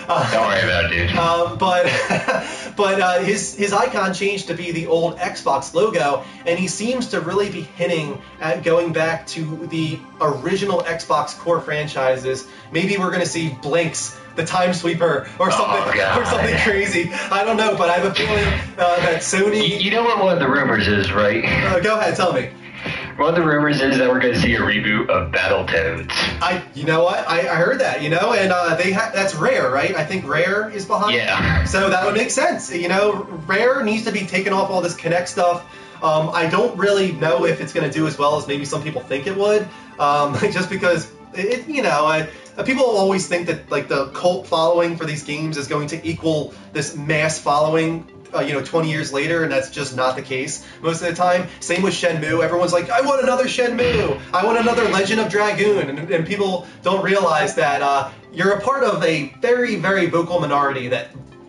Speaker 1: Uh,
Speaker 4: Don't worry about it, dude.
Speaker 1: Um, but but uh, his his icon changed to be the old Xbox logo, and he seems to really be hinting at going back to the original Xbox core franchises. Maybe we're going to see Blinks, the Time Sweeper, or something,
Speaker 4: oh,
Speaker 1: or something crazy. I don't know, but I have a feeling uh, that Sony.
Speaker 4: You, you know what one of the rumors is, right?
Speaker 1: Uh, go ahead, tell me.
Speaker 4: One of the rumors is that we're going to see a reboot of Battletoads.
Speaker 1: I, you know what? I, I heard that, you know, and uh, they ha- that's Rare, right? I think Rare is behind.
Speaker 4: Yeah.
Speaker 1: So that would make sense. You know, Rare needs to be taking off all this Kinect stuff. Um, I don't really know if it's going to do as well as maybe some people think it would, um, just because it, you know, I, people always think that like the cult following for these games is going to equal this mass following. Uh, you know, twenty years later, and that's just not the case most of the time. Same with Shenmue. Everyone's like, I want another Shenmue. I want another Legend of Dragoon. And, and people don't realize that uh, you're a part of a very, very vocal minority that,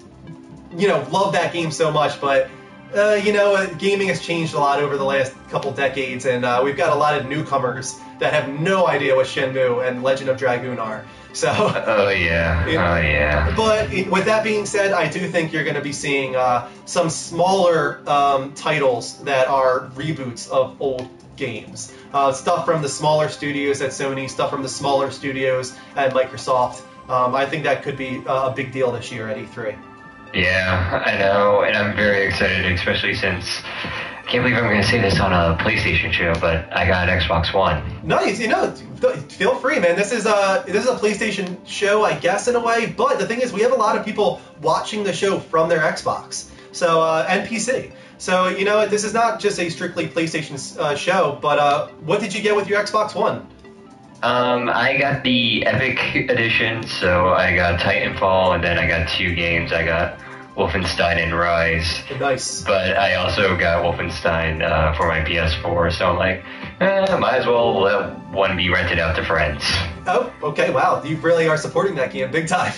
Speaker 1: you know, love that game so much. But, uh, you know, uh, gaming has changed a lot over the last couple decades, and uh, we've got a lot of newcomers that have no idea what Shenmue and Legend of Dragoon are. So,
Speaker 4: oh yeah,
Speaker 1: you know,
Speaker 4: oh yeah.
Speaker 1: But it, with that being said, I do think you're going to be seeing uh, some smaller um, titles that are reboots of old games. Uh, stuff from the smaller studios at Sony, stuff from the smaller studios at Microsoft. Um, I think that could be a big deal this year at E three.
Speaker 4: Yeah, I know, and I'm very excited, especially since I can't believe I'm going to say this on a PlayStation show, but I got an Xbox One.
Speaker 1: Nice, you know, feel free, man. This is a this is a PlayStation show, I guess, in a way. But the thing is, we have a lot of people watching the show from their Xbox, so uh, and P C. So you know, this is not just a strictly PlayStation uh, show. But uh, what did you get with your Xbox One?
Speaker 4: Um, I got the Epic Edition, so I got Titanfall, and then I got two games. I got Wolfenstein and Rise.
Speaker 1: Nice.
Speaker 4: But I also got Wolfenstein uh, for my P S four, so I'm like, eh, might as well let one be rented out to friends.
Speaker 1: Oh, okay, wow. You really are supporting that game big time.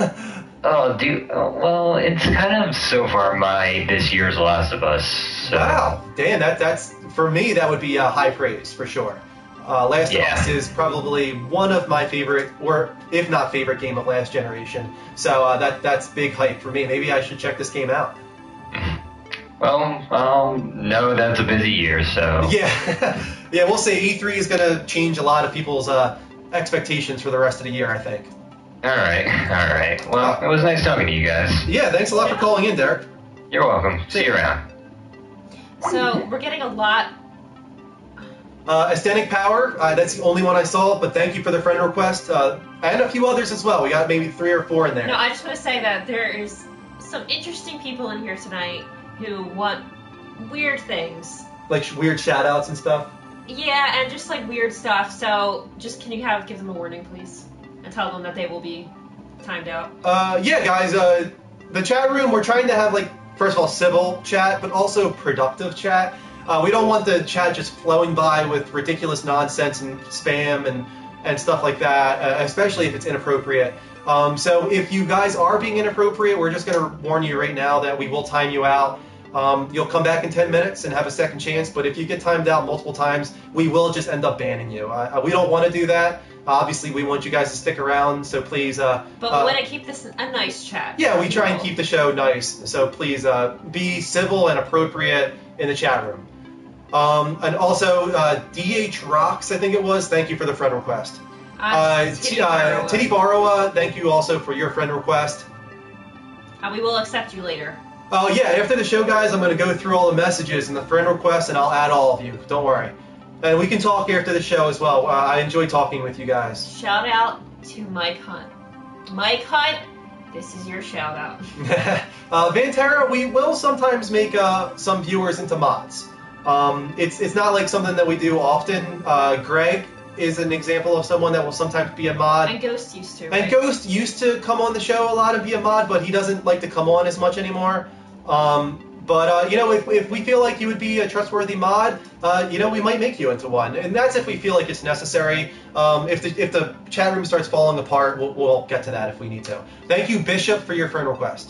Speaker 4: Oh, dude, oh, well, it's kind of so far my this year's Last of Us. So.
Speaker 1: Wow, damn, that that's for me that would be uh, high praise for sure. Uh, Last
Speaker 4: yeah.
Speaker 1: of Us is probably one of my favorite, or if not favorite, game of last generation. So uh, that that's big hype for me. Maybe I should check this game out.
Speaker 4: Well, well, no, that's a busy year, so.
Speaker 1: Yeah, yeah, we'll see. E three is going to change a lot of people's uh, expectations for the rest of the year, I think.
Speaker 4: All right, all right. Well, it was nice talking to you guys.
Speaker 1: Yeah, thanks a lot for calling in, Derek.
Speaker 4: You're welcome. See you around.
Speaker 2: So we're getting a lot.
Speaker 1: Uh, Aesthetic Power, uh, that's the only one I saw, but thank you for the friend request. Uh, and a few others as well. We got maybe three or four in there.
Speaker 2: No, I just want to say that there is some interesting people in here tonight who want weird things.
Speaker 1: Like sh- weird shout-outs and stuff?
Speaker 2: Yeah, and just like weird stuff. So just can you have give them a warning, please? And tell them that they will be timed out.
Speaker 1: Uh, yeah, guys, uh, the chat room, we're trying to have, like, first of all, civil chat, but also productive chat. Uh, we don't want the chat just flowing by with ridiculous nonsense and spam and, and stuff like that, uh, especially if it's inappropriate. Um, so if you guys are being inappropriate, we're just going to warn you right now that we will time you out. Um, you'll come back in ten minutes and have a second chance, but if you get timed out multiple times, we will just end up banning you. Uh, we don't want to do that. Obviously, we want you guys to stick around, so please... Uh,
Speaker 2: but we
Speaker 1: uh,
Speaker 2: want to keep this a nice chat.
Speaker 1: Yeah, we try and keep the show nice, so please uh, be civil and appropriate in the chat room. Um, and also, uh, D H Rocks, I think it was, thank you for the friend request.
Speaker 2: Uh,
Speaker 1: Uh,
Speaker 2: Titty
Speaker 1: T- uh,
Speaker 2: Barrowa.
Speaker 1: Titty Barrowa, thank you also for your friend request.
Speaker 2: Uh, we will accept you later.
Speaker 1: Oh, yeah, after the show, guys, I'm going to go through all the messages and the friend requests, and I'll add all of you. Don't worry. And we can talk after the show as well. Uh, I enjoy talking with you guys.
Speaker 2: Shout out to Mike Hunt. Mike Hunt, this is your shout out.
Speaker 1: uh, Vantera, we will sometimes make uh, some viewers into mods. Um, it's it's not like something that we do often. Uh, Greg is an example of someone that will sometimes be a mod.
Speaker 2: And Ghost used to, right?
Speaker 1: And Ghost used to come on the show a lot and be a mod, but he doesn't like to come on as much anymore. Um, but, uh, you know, if, if we feel like you would be a trustworthy mod, uh, you know, we might make you into one. And that's if we feel like it's necessary. Um, if, the, if the chat room starts falling apart, we'll, we'll get to that if we need to. Thank you, Bishop, for your friend request.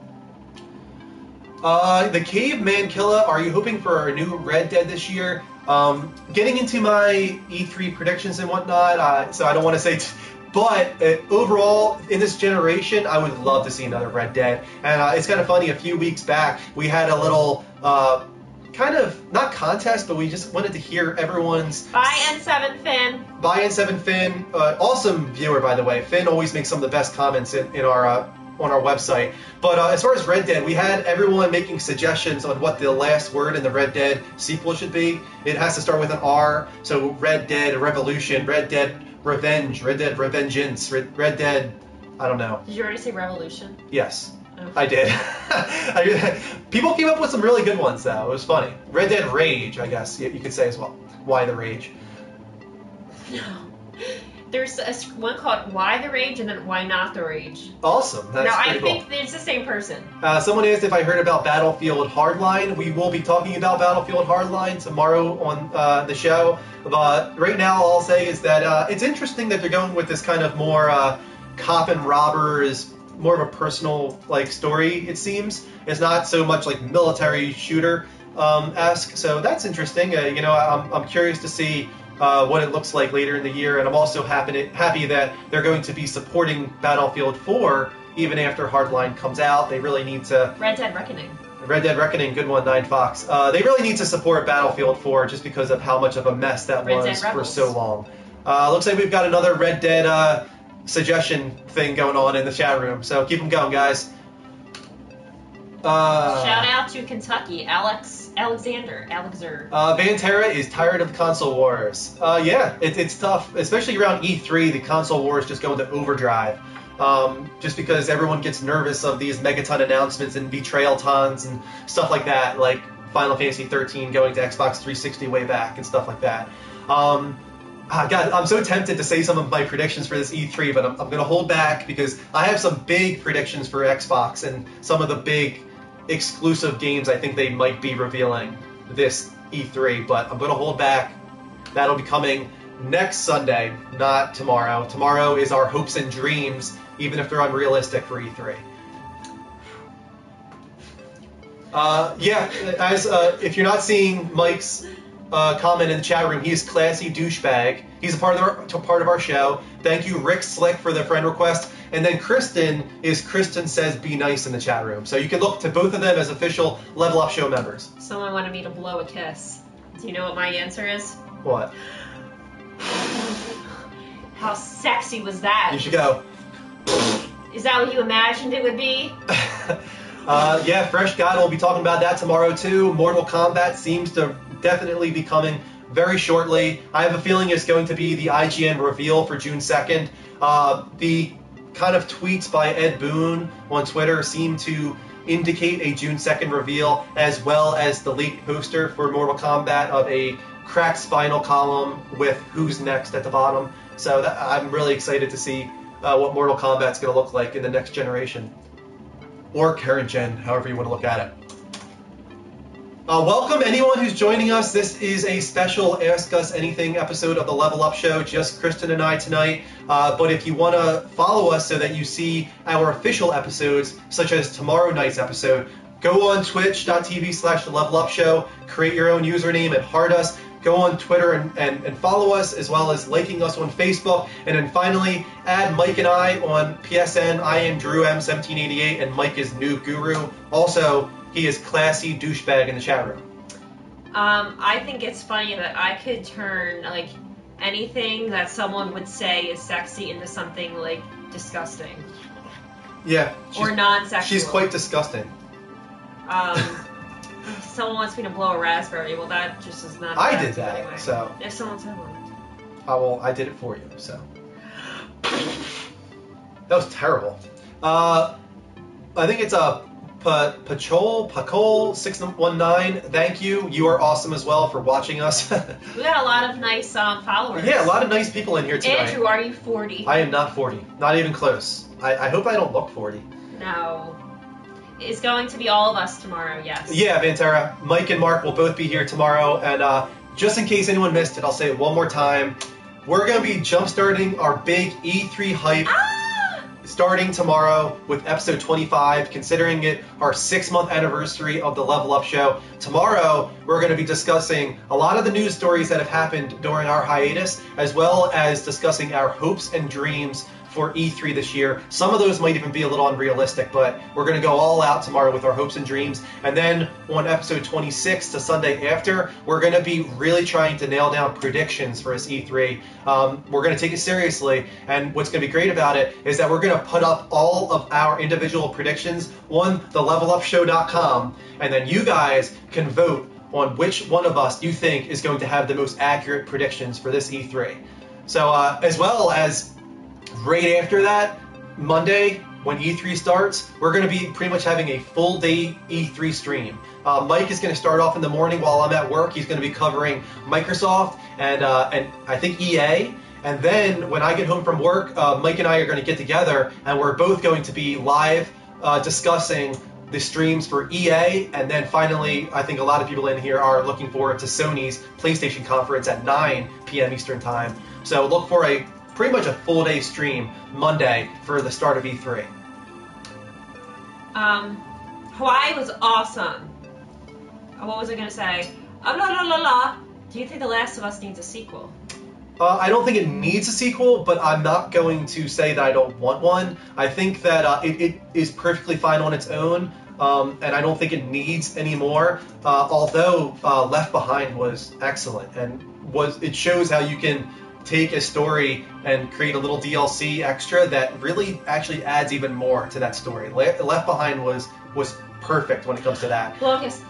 Speaker 1: Uh, the Caveman Killer, are you hoping for a new Red Dead this year? Um, getting into my E three predictions and whatnot, uh, so I don't want to say t- but uh, overall, in this generation, I would love to see another Red Dead. And uh, it's kind of funny, a few weeks back, we had a little uh, kind of, not contest, but we just wanted to hear everyone's...
Speaker 2: Bye, N seven Finn.
Speaker 1: Bye, N seven Finn. Uh, awesome viewer, by the way. Finn always makes some of the best comments in, in our... Uh, on our website. But uh, as far as Red Dead, we had everyone making suggestions on what the last word in the Red Dead sequel should be. It has to start with an R, so Red Dead Revolution, Red Dead Revenge, Red Dead Revengeance, Red, Red Dead, I don't know.
Speaker 2: Did you already say Revolution?
Speaker 1: Yes,
Speaker 2: oh.
Speaker 1: I did. I, people came up with some really good ones, though. It was funny. Red Dead Rage, I guess you, you could say as well. Why the Rage?
Speaker 2: No. There's a, one called Why the Rage and then Why Not the Rage.
Speaker 1: Awesome. That's
Speaker 2: no, I
Speaker 1: pretty
Speaker 2: think
Speaker 1: cool.
Speaker 2: it's the same person.
Speaker 1: Uh, someone asked if I heard about Battlefield Hardline. We will be talking about Battlefield Hardline tomorrow on uh, the show. But right now, all I'll say is that uh, it's interesting that they're going with this kind of more uh, cop and robbers, more of a personal like story. It seems it's not so much like military shooter um, esque. So that's interesting. Uh, you know, I'm, I'm curious to see. Uh, what it looks like later in the year, and I'm also happy happy that they're going to be supporting Battlefield four even after Hardline comes out. They really need to...
Speaker 2: Red Dead Reckoning.
Speaker 1: Red Dead Reckoning, good one, Nine Fox. Uh, they really need to support Battlefield four just because of how much of a mess that
Speaker 2: Red
Speaker 1: was
Speaker 2: Dead
Speaker 1: for
Speaker 2: Rebels.
Speaker 1: so long. Uh, looks like we've got another Red Dead uh, suggestion thing going on in the chat room, so keep them going, guys. Uh,
Speaker 2: Shout out to Kentucky, Alex Alexander, Alexer.
Speaker 1: Uh, Vantera is tired of the console wars. Uh, yeah, it, it's tough, especially around E three. The console wars just go into overdrive, um, just because everyone gets nervous of these Megaton announcements and Betrayal Tons and stuff like that, like Final Fantasy thirteen going to Xbox three sixty way back and stuff like that. Um, ah, God, I'm so tempted to say some of my predictions for this E three, but I'm, I'm going to hold back because I have some big predictions for Xbox and some of the big exclusive games I think they might be revealing this E three, but I'm going to hold back. That'll be coming next Sunday, not tomorrow. Tomorrow is our hopes and dreams, even if they're unrealistic for E three. Uh, yeah, as uh, if you're not seeing Mike's uh, comment in the chat room, he's classy douchebag. He's a part of our part of our show. Thank you, Rick Slick, for the friend request. And then Kristen is Kristen says be nice in the chat room. So you can look to both of them as official Level Up Show members.
Speaker 2: Someone wanted me to blow a kiss. Do you know what my answer is?
Speaker 1: What?
Speaker 2: How sexy was that?
Speaker 1: You should go.
Speaker 2: Is that what you imagined it would be?
Speaker 1: uh, yeah, Fresh God will be talking about that tomorrow too. Mortal Kombat seems to definitely be coming very shortly. I have a feeling it's going to be the I G N reveal for June second. Uh, the kind of tweets by Ed Boon on Twitter seem to indicate a June second reveal, as well as the leaked poster for Mortal Kombat of a cracked spinal column with Who's Next at the bottom. So that, I'm really excited to see uh, what Mortal Kombat's going to look like in the next generation. Or current gen, however you want to look at it. Uh, welcome anyone who's joining us. This is a special Ask Us Anything episode of the Level Up Show, just Kristen and I tonight. Uh, but if you want to follow us so that you see our official episodes, such as tomorrow night's episode, go on twitch.tv slash the Level Up Show, create your own username and heart us. Go on Twitter and, and, and follow us, as well as liking us on Facebook. And then finally, add Mike and I on P S N. I am Drew M seventeen eighty-eight, and Mike is Noob Guru. Also, he is classy douchebag in the chat room.
Speaker 2: Um, I think it's funny that I could turn, like, anything that someone would say is sexy into something, like, disgusting.
Speaker 1: Yeah.
Speaker 2: Or non-sexual.
Speaker 1: She's quite disgusting.
Speaker 2: Um, someone wants me to blow a raspberry. Well, that just is not.
Speaker 1: I did that,
Speaker 2: anyway.
Speaker 1: so.
Speaker 2: If someone said one.
Speaker 1: Oh, well, I did it for you, so. That was terrible. Uh, I think it's a pa- Pachol, Pacol six one nine. Thank you. You are awesome as well for watching us.
Speaker 2: We got a lot of nice um, followers.
Speaker 1: Yeah, a lot of nice people in here tonight.
Speaker 2: Andrew, are you forty?
Speaker 1: I am not forty. Not even close. I, I hope I don't look forty.
Speaker 2: No. It's going to be all of us tomorrow, yes.
Speaker 1: Yeah, Vantera. Mike and Mark will both be here tomorrow. And uh, just in case anyone missed it, I'll say it one more time. We're going to be jump-starting our big E three hype.
Speaker 2: Ah!
Speaker 1: starting tomorrow with episode twenty-five, considering it our six-month anniversary of the Level Up show. Tomorrow, we're going to be discussing a lot of the news stories that have happened during our hiatus, as well as discussing our hopes and dreams for E three this year. Some of those might even be a little unrealistic, but we're going to go all out tomorrow with our hopes and dreams. And then on episode twenty-six, the Sunday after, we're going to be really trying to nail down predictions for this E three. Um, we're going to take it seriously, and what's going to be great about it is that we're going to put up all of our individual predictions on the level up show dot com, and then you guys can vote on which one of us you think is going to have the most accurate predictions for this E three. So uh, as well as right after that, Monday, when E three starts, we're going to be pretty much having a full day E three stream. Uh, Mike is going to start off in the morning while I'm at work. He's going to be covering Microsoft and uh, and I think E A. And then when I get home from work, uh, Mike and I are going to get together, and we're both going to be live uh, discussing the streams for E A. And then finally, I think a lot of people in here are looking forward to Sony's PlayStation conference at nine p.m. Eastern time. So look for a pretty much a full day stream Monday for the start of E three.
Speaker 2: Um, Hawaii was awesome. Uh, What was I gonna say? Oh, la la la la. Do you think The Last of Us needs a sequel?
Speaker 1: Uh, I don't think it needs a sequel, but I'm not going to say that I don't want one. I think that uh, it, it is perfectly fine on its own, um, and I don't think it needs any more. Uh, although uh, Left Behind was excellent, and was it shows how you can take a story and create a little D L C extra that really actually adds even more to that story. Le- Left Behind was was perfect when it comes to that.
Speaker 2: Lucas.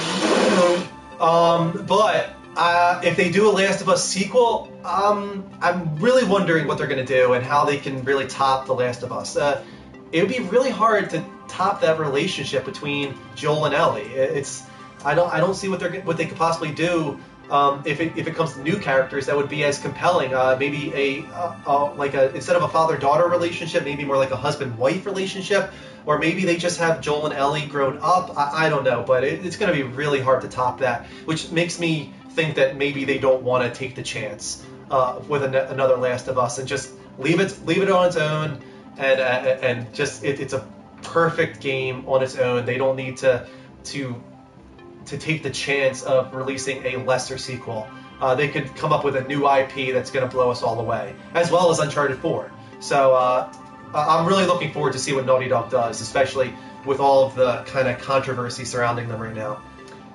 Speaker 1: Um, but uh, if they do a Last of Us sequel, um, I'm really wondering what they're going to do and how they can really top The Last of Us. Uh, it would be really hard to top that relationship between Joel and Ellie. It's I don't I don't see what they're what they could possibly do. Um, if it if it comes to new characters, that would be as compelling. Uh, maybe a uh, uh, like a instead of a father-daughter relationship, maybe more like a husband-wife relationship, or maybe they just have Joel and Ellie grown up. I, I don't know, but it, it's going to be really hard to top that, which makes me think that maybe they don't want to take the chance uh, with an, another Last of Us and just leave it leave it on its own, and uh, and just it, it's a perfect game on its own. They don't need to to. to take the chance of releasing a lesser sequel. Uh, they could come up with a new I P that's going to blow us all away, as well as Uncharted four. So uh, I'm really looking forward to see what Naughty Dog does, especially with all of the kind of controversy surrounding them right now.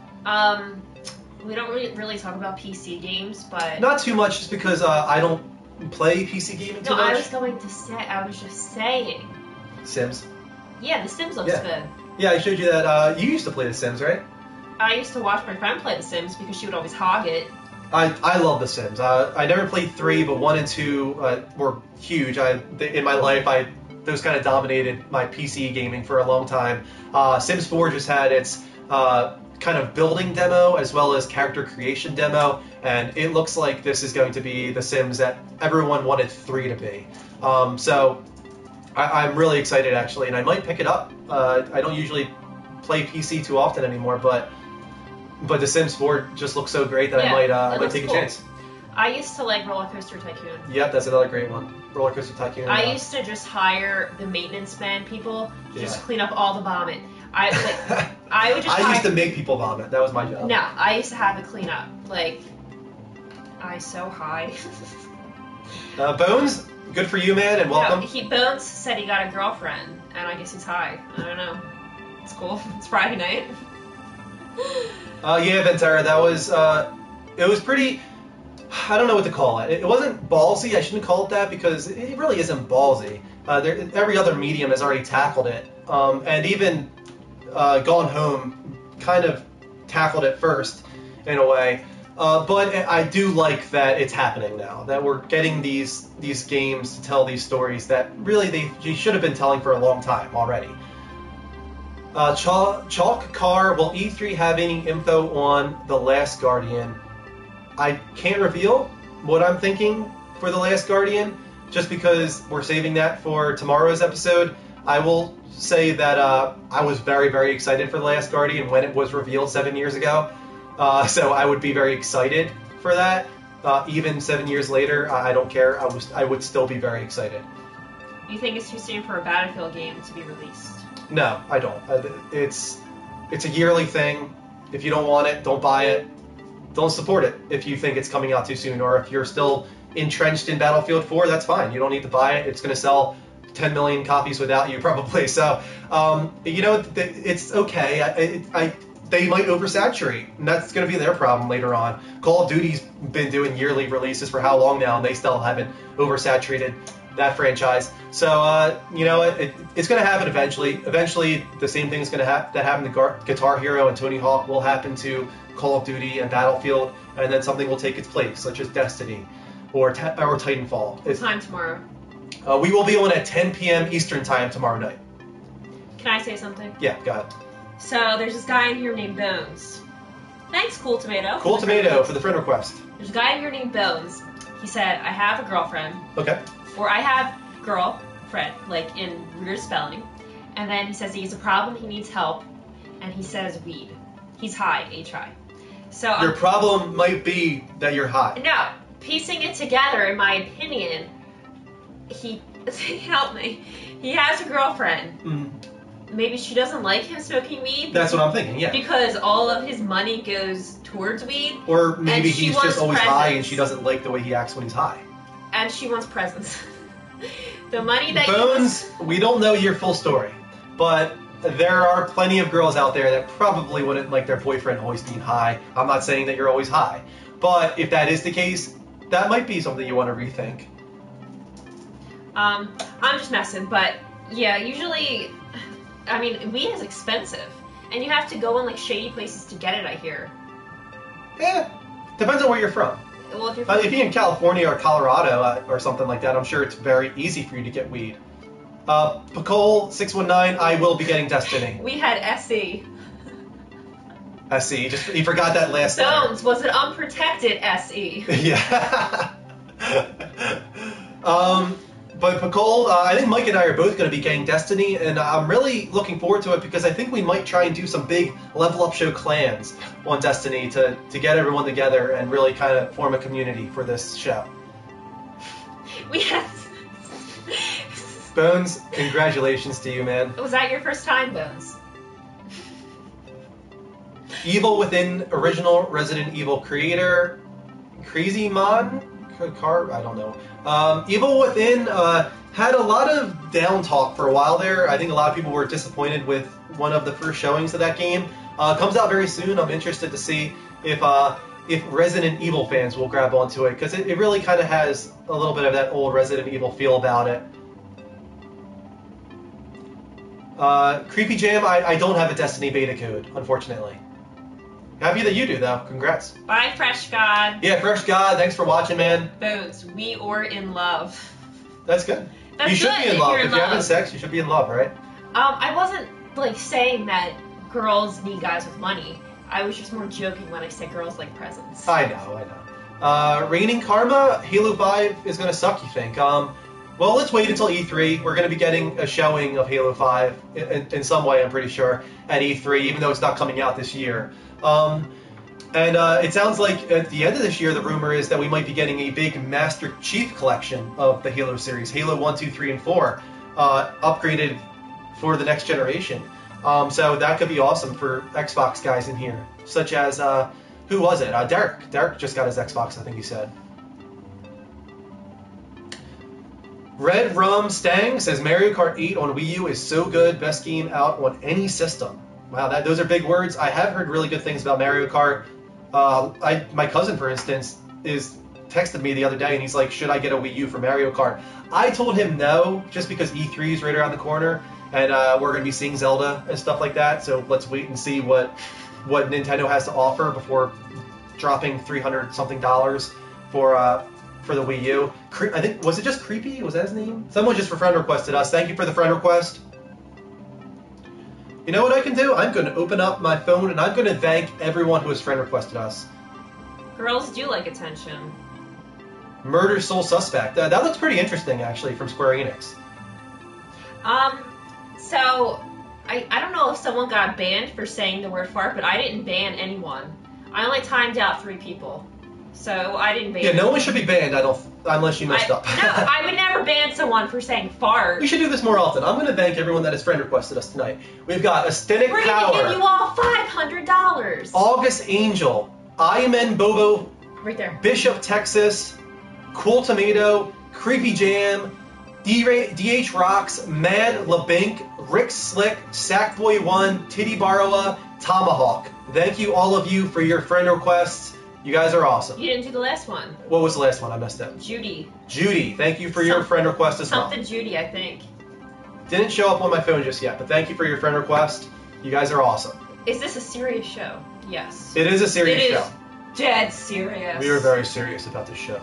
Speaker 2: Um, we don't really, really talk about P C games, but
Speaker 1: Not too much, just because uh, I don't play P C gaming too
Speaker 2: no, I
Speaker 1: much.
Speaker 2: was going to say, I was just saying.
Speaker 1: Sims.
Speaker 2: Yeah, The Sims looks
Speaker 1: Yeah.
Speaker 2: good.
Speaker 1: Yeah, I showed you that. Uh, you used to play The Sims, right?
Speaker 2: I used to watch my friend play The Sims because she would always hog it.
Speaker 1: I, I love The Sims. Uh, I never played three, but one and two uh, were huge. I in my life, I those kind of dominated my P C gaming for a long time. Uh, Sims four just had its uh, kind of building demo as well as character creation demo, and it looks like this is going to be the Sims that everyone wanted three to be. Um, so I, I'm really excited actually, and I might pick it up. Uh, I don't usually play P C too often anymore, but. But The Sims four just looks so great that
Speaker 2: Yeah,
Speaker 1: I might, uh,
Speaker 2: it
Speaker 1: I might
Speaker 2: looks
Speaker 1: take
Speaker 2: cool.
Speaker 1: a chance.
Speaker 2: I used to like Roller Coaster Tycoon.
Speaker 1: Yep, that's another great one. Roller Coaster Tycoon.
Speaker 2: I
Speaker 1: uh,
Speaker 2: used to just hire the maintenance man people to just
Speaker 1: Yeah.
Speaker 2: clean up all the vomit. I like, I would just
Speaker 1: I
Speaker 2: hire,
Speaker 1: used to make people vomit. That was my job.
Speaker 2: No, I used to have it clean up. Like, I so high.
Speaker 1: Uh, Bones, good for you, man, and
Speaker 2: No,
Speaker 1: welcome.
Speaker 2: he Bones said he got a girlfriend, and I guess he's high. I don't know. It's cool. It's Friday night.
Speaker 1: Uh, yeah, Ventera, that was, uh, it was pretty, I don't know what to call it. It wasn't ballsy. I shouldn't call it that because it really isn't ballsy. Uh, there, every other medium has already tackled it. Um, and even uh, Gone Home kind of tackled it first, in a way. Uh, but I do like that it's happening now, that we're getting these these games to tell these stories that really they, they should have been telling for a long time already. Uh, Chalk, Chalk Car, will E three have any info on The Last Guardian? I can't reveal what I'm thinking for The Last Guardian, just because we're saving that for tomorrow's episode. I will say that uh, I was very, very excited for The Last Guardian when it was revealed seven years ago. Uh, so I would be very excited for that. Uh, even seven years later, I I don't care. I was, I would still be very excited.
Speaker 2: You think it's too soon for a Battlefield game to be released?
Speaker 1: No, I don't. Uh, It's it's a yearly thing. If you don't want it, don't buy it. Don't support it if you think it's coming out too soon, or if you're still entrenched in Battlefield four, that's fine. You don't need to buy it. It's going to sell ten million copies without you, probably. So, um, you know, it's okay. I, I, they might oversaturate, and that's going to be their problem later on. Call of Duty's been doing yearly releases for how long now, and they still haven't oversaturated that franchise. So, uh, you know, it, it, it's going to happen eventually. Eventually, the same thing is going to happen that happened to Gar- Guitar Hero and Tony Hawk will happen to Call of Duty and Battlefield, and then something will take its place, such as Destiny or ta- or Titanfall.
Speaker 2: What
Speaker 1: It's,
Speaker 2: time tomorrow?
Speaker 1: uh, we will be on at ten p.m. Eastern time tomorrow night.
Speaker 2: Can I say something?
Speaker 1: Yeah, go ahead.
Speaker 2: So there's this guy in here named Bones. Thanks, Cool Tomato.
Speaker 1: Cool Tomato for the friend request.
Speaker 2: There's a guy in here named Bones. He said, I have a girlfriend,
Speaker 1: Okay.
Speaker 2: or I have girlfriend, like in weird spelling. And then he says he has a problem, he needs help, and he says weed. He's high, H I. So
Speaker 1: Your
Speaker 2: I'm,
Speaker 1: problem might be that you're hot.
Speaker 2: no, piecing it together, in my opinion, he help me. He has a girlfriend.
Speaker 1: Mm,
Speaker 2: Maybe she doesn't like him smoking weed.
Speaker 1: that's what I'm thinking, yeah.
Speaker 2: Because all of his money goes towards weed,
Speaker 1: Or maybe
Speaker 2: and she
Speaker 1: he's
Speaker 2: wants
Speaker 1: just always high and
Speaker 2: presents.
Speaker 1: she doesn't like the way he acts when he's high.
Speaker 2: and she wants presents. The money that
Speaker 1: Bones,
Speaker 2: you
Speaker 1: we don't know your full story, but there are plenty of girls out there that probably wouldn't like their boyfriend always being high. I'm not saying that you're always high, but if that is the case, that might be something you want to rethink.
Speaker 2: um, I'm just messing, but yeah, usually, I mean, weed is expensive, and you have to go in like shady places to get it. I hear.
Speaker 1: Yeah, depends on where you're from.
Speaker 2: Well, if you're
Speaker 1: Uh,
Speaker 2: from,
Speaker 1: if you're in California or Colorado uh, or something like that, I'm sure it's very easy for you to get weed. Uh, Pacole six one nine, I will be getting Destiny.
Speaker 2: we had S E.
Speaker 1: I see. Just you forgot that last letter.
Speaker 2: Bones was an unprotected S E.
Speaker 1: Yeah. um, but Pacole, uh, I think Mike and I are both going to be getting Destiny, and I'm really looking forward to it because I think we might try and do some big level up show clans on Destiny to, to get everyone together and really kind of form a community for this show.
Speaker 2: We had.
Speaker 1: Bones, congratulations to you, man.
Speaker 2: Was that your first time, Bones?
Speaker 1: Evil Within original Resident Evil creator, Crazy Mon, Car, I don't know. Um, Evil Within uh, had a lot of down talk for a while there. I think a lot of people were disappointed with one of the first showings of that game. Uh, comes out very soon. I'm interested to see if uh, if Resident Evil fans will grab onto it because it, it really kind of has a little bit of that old Resident Evil feel about it. Uh, Creepy Jam, I, I don't have a Destiny beta code, unfortunately. Happy that you do, though. Congrats.
Speaker 2: Bye, Fresh God.
Speaker 1: Yeah, Fresh God, thanks for watching, man.
Speaker 2: Bones, we or in love.
Speaker 1: That's good.
Speaker 2: That's
Speaker 1: you should
Speaker 2: good
Speaker 1: be in
Speaker 2: if
Speaker 1: love.
Speaker 2: you're in
Speaker 1: If you're having
Speaker 2: love.
Speaker 1: sex, you should be in love, right?
Speaker 2: Um, I wasn't like saying that girls need guys with money. I was just more joking when I said girls like presents.
Speaker 1: I know, I know. Uh, Reigning Karma, Halo five is going to suck, you think? Um, well, let's wait until E three. We're going to be getting a showing of Halo five in, in, in some way, I'm pretty sure, at E three, even though it's not coming out this year. Um, and uh, it sounds like at the end of this year, the rumor is that we might be getting a big Master Chief collection of the Halo series, Halo one, two, three, and four, uh, upgraded for the next generation. Um, so that could be awesome for Xbox guys in here, such as, uh, who was it? Uh, Derek. Derek just got his Xbox, I think he said. Red Rum Stang says Mario Kart eight on Wii U is so good, best game out on any system. Wow, that those are big words. I have heard really good things about Mario Kart. Uh, I, my cousin, for instance, is texted me the other day and he's like, should I get a Wii U for Mario Kart? I told him no, just because E three is right around the corner and uh, we're going to be seeing Zelda and stuff like that. So let's wait and see what what Nintendo has to offer before dropping three hundred something dollars for uh, for the Wii U. Cre- I think, was it just Creepy? Was that his name? Someone just for friend requested us. Thank you for the friend request. You know what I can do? I'm going to open up my phone and I'm going to thank everyone who has friend requested us.
Speaker 2: Girls do like attention.
Speaker 1: Murder Soul Suspect. Uh, that looks pretty interesting, actually, from Square Enix.
Speaker 2: Um, so I I don't know if someone got banned for saying the word fart, but I didn't ban anyone. I only timed out three people, so I didn't ban.
Speaker 1: Yeah, no
Speaker 2: anyone.
Speaker 1: one should be banned, I don't Unless you messed
Speaker 2: I,
Speaker 1: up.
Speaker 2: No, I would never ban someone for saying fart.
Speaker 1: We should do this more often. I'm going to thank everyone that has friend requested us tonight. We've got Astenic
Speaker 2: We're
Speaker 1: Power.
Speaker 2: gonna give you all five hundred dollars.
Speaker 1: August Angel. I M N Bobo.
Speaker 2: Right there.
Speaker 1: Bishop Texas. Cool Tomato. Creepy Jam. D H Rocks. Mad LaBink. Rick Slick. Sackboy one. Titty Barrowa. Tomahawk. Thank you all of you for your friend requests. You guys are awesome.
Speaker 2: You didn't do the last one.
Speaker 1: What was the last one? I messed up.
Speaker 2: Judy.
Speaker 1: Judy, thank you for your
Speaker 2: Some-
Speaker 1: friend request as well.
Speaker 2: Something Judy, I think.
Speaker 1: Didn't show up on my phone just yet, but thank you for your friend request. You guys are awesome.
Speaker 2: Is this a serious show? Yes.
Speaker 1: It is a serious
Speaker 2: It is
Speaker 1: show.
Speaker 2: dead serious.
Speaker 1: We were very serious about this show.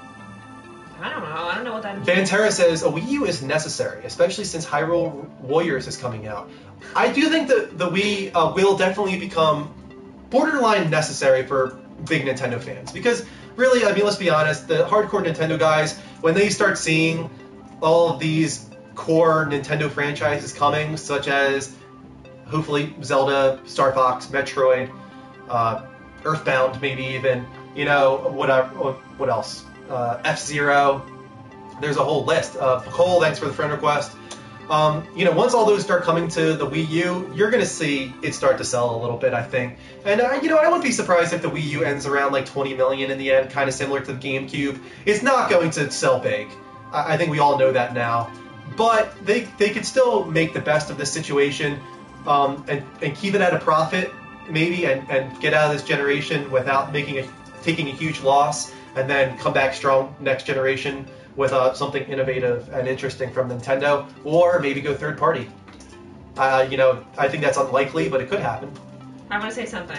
Speaker 2: I don't know. I don't know what that means.
Speaker 1: Vantera says a Wii U is necessary, especially since Hyrule Warriors is coming out. I do think that the Wii uh, will definitely become borderline necessary for big Nintendo fans, because really, I mean, let's be honest, the hardcore Nintendo guys, when they start seeing all of these core Nintendo franchises coming, such as hopefully Zelda, Star Fox, Metroid, uh, Earthbound, maybe even, you know, whatever, what else? Uh, F-Zero. There's a whole list. Uh, Cole, thanks for the friend request. Um, you know, once all those start coming to the Wii U, you're going to see it start to sell a little bit, I think. And, uh, you know, I wouldn't be surprised if the Wii U ends around like twenty million in the end, kind of similar to the GameCube. It's not going to sell big. I, I think we all know that now. But they, they could still make the best of this situation um, and, and keep it at a profit, maybe, and, and get out of this generation without making a, taking a huge loss, and then come back strong next generation with uh, something innovative and interesting from Nintendo, or maybe go third party. Uh, you know, I think that's unlikely, but it could happen.
Speaker 2: I want to say something.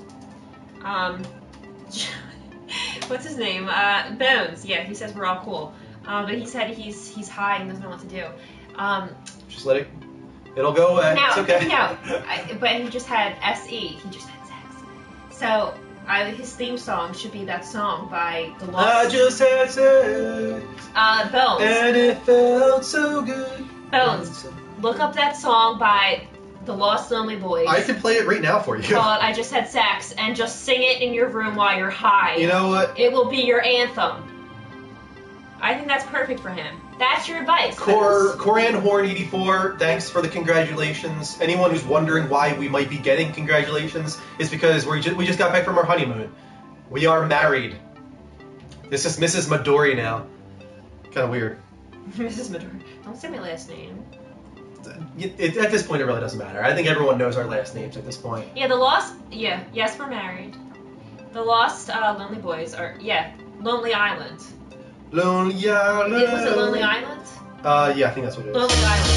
Speaker 2: Um, what's his name? Uh, Bones. Yeah, he says we're all cool. Um, but he said he's he's high and doesn't know what to do. Um,
Speaker 1: Just let it. It'll go away.
Speaker 2: no,
Speaker 1: It's okay.
Speaker 2: no. I, but he just had S E. He just had sex. So I, his theme song should be that song by the Lost.
Speaker 1: I just had sex,
Speaker 2: Uh, Bones.
Speaker 1: and it felt so good.
Speaker 2: Bones. Look up that song by the Lost Lonely Boys.
Speaker 1: I can play it right now for you.
Speaker 2: Called I Just Had Sex, and just sing it in your room while you're high.
Speaker 1: You know what?
Speaker 2: It will be your anthem. I think that's perfect for him. That's your advice.
Speaker 1: Cor Coran Horn eighty-four, thanks for the congratulations. Anyone who's wondering why we might be getting congratulations is because we just, we just got back from our honeymoon. We are married. This is Missus Midori now. Kind of weird.
Speaker 2: Missus Midori. Don't say my last name.
Speaker 1: It, it, at this point, it really doesn't matter. I think everyone knows our last names at this point.
Speaker 2: Yeah, the Lost. Yeah, yes, we're married. The Lost uh, Lonely Boys are. Yeah, Lonely Island.
Speaker 1: Lonely Island.
Speaker 2: Was it Lonely Island?
Speaker 1: Uh, yeah, I think that's what it is.
Speaker 2: Lonely Island.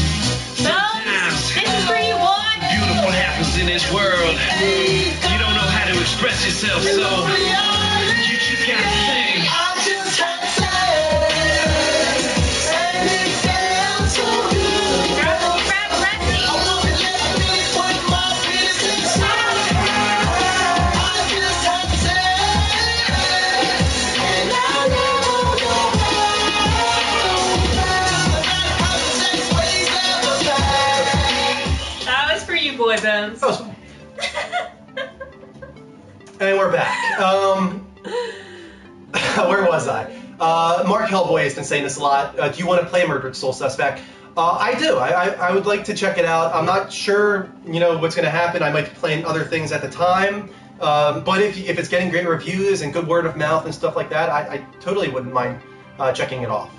Speaker 2: Bones, this is for you, boy.
Speaker 5: Beautiful happens in this world. You don't know how to express yourself, so you just gotta sing.
Speaker 2: Grab, grab Randy. That was for you, boy, Bones.
Speaker 1: That was fun. And we're back. Um, where was I? Uh, Mark Hellboy has been saying this a lot. Uh, do you want to play Murdered Soul Suspect? Uh, I do. I, I, I would like to check it out. I'm not sure, you know, what's going to happen. I might be playing other things at the time. Um, but if, if it's getting great reviews and good word of mouth and stuff like that, I, I totally wouldn't mind uh, checking it off.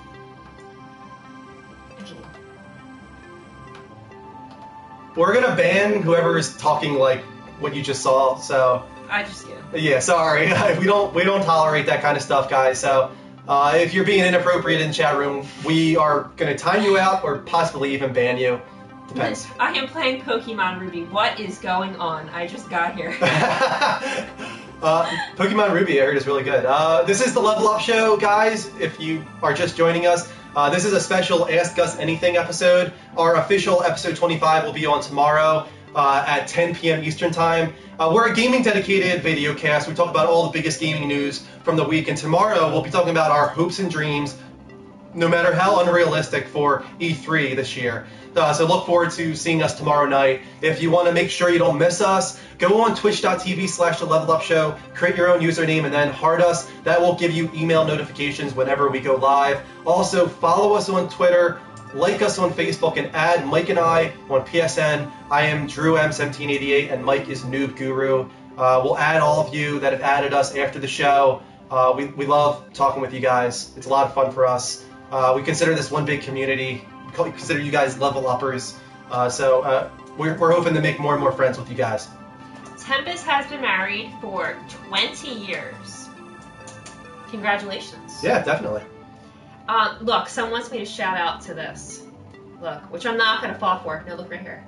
Speaker 1: We're going to ban whoever is talking like what you just saw, so...
Speaker 2: I just do.
Speaker 1: Yeah, sorry. we don't we don't tolerate that kind of stuff, guys. So uh, if you're being inappropriate in the chat room, we are going to time you out or possibly even ban you. Depends.
Speaker 2: I am playing Pokemon Ruby. What is going on? I just got here.
Speaker 1: uh, Pokemon Ruby, I heard, is really good. Uh, this is the Level Up Show, guys. If you are just joining us, uh, this is a special Ask Us Anything episode. Our official episode twenty-five will be on tomorrow uh, at ten p m Eastern Time. Uh, we're a gaming-dedicated video cast. We talk about all the biggest gaming news from the week, and tomorrow we'll be talking about our hopes and dreams no matter how unrealistic for E three this year. Uh, so look forward to seeing us tomorrow night. If you want to make sure you don't miss us, go on twitch.tv slash the Level Up Show, create your own username, and then heart us. That will give you email notifications whenever we go live. Also, follow us on Twitter, like us on Facebook, and add Mike and I on P S N. I am Drew M seventeen eighty-eight, and Mike is Noob Guru. Uh, we'll add all of you that have added us after the show. Uh, we, we love talking with you guys. It's a lot of fun for us. Uh, we consider this one big community. We consider you guys level uppers. Uh, so uh, we're, we're hoping to make more and more friends with you guys.
Speaker 2: Tempest has been married for twenty years. Congratulations.
Speaker 1: Yeah, definitely.
Speaker 2: Um, look, someone wants me to shout out to this. Look, which I'm not going to fall for. No, look right here.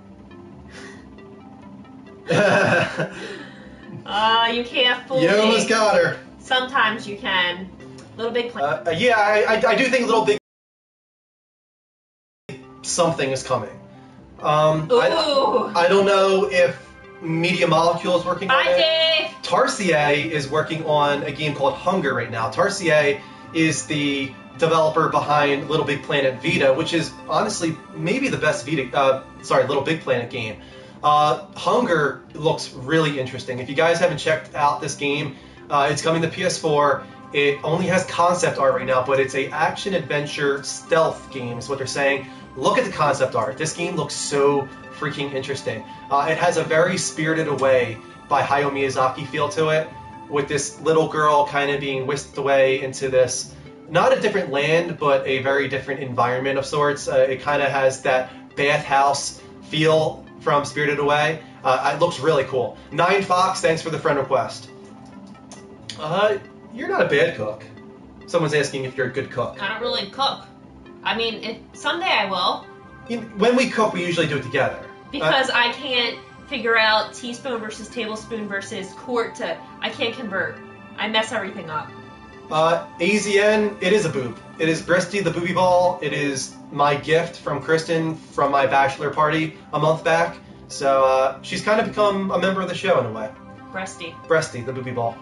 Speaker 2: Uh, you can't fool
Speaker 1: You
Speaker 2: me.
Speaker 1: almost got her.
Speaker 2: Sometimes you can. Little Big Planet.
Speaker 1: Uh, yeah, I, I, I do think Little Big something is coming. Um,
Speaker 2: Ooh.
Speaker 1: I, I don't know if Media Molecule is working on
Speaker 2: Bye,
Speaker 1: it.
Speaker 2: Dave.
Speaker 1: Tarsier is working on a game called Hunger right now. Tarsier is the developer behind Little Big Planet Vita, which is honestly maybe the best Vita, uh, sorry, Little Big Planet game. Uh, Hunger looks really interesting. If you guys haven't checked out this game, uh, it's coming to P S four. It only has concept art right now, but it's a action adventure stealth game is what they're saying. Look at the concept art. This game looks so freaking interesting. Uh, it has a very Spirited Away by Hayao Miyazaki feel to it, with this little girl kind of being whisked away into this, not a different land, but a very different environment of sorts. Uh, it kind of has that bathhouse feel from Spirited Away. Uh, it looks really cool. Nine Fox, thanks for the friend request. Uh, you're not a bad cook. Someone's asking if you're a good cook.
Speaker 2: I don't really cook. I mean, if, someday I will.
Speaker 1: You- When we cook, we usually do it together.
Speaker 2: Because
Speaker 1: Uh,
Speaker 2: I can't figure out teaspoon versus tablespoon versus quart to... I can't convert. I mess everything up.
Speaker 1: Uh, A Z N, it is a boob. It is Breasty the Booby Ball. It is my gift from Kristen from my bachelor party a month back. So uh, she's kind of become a member of the show in a way.
Speaker 2: Breasty.
Speaker 1: Breasty the Booby Ball.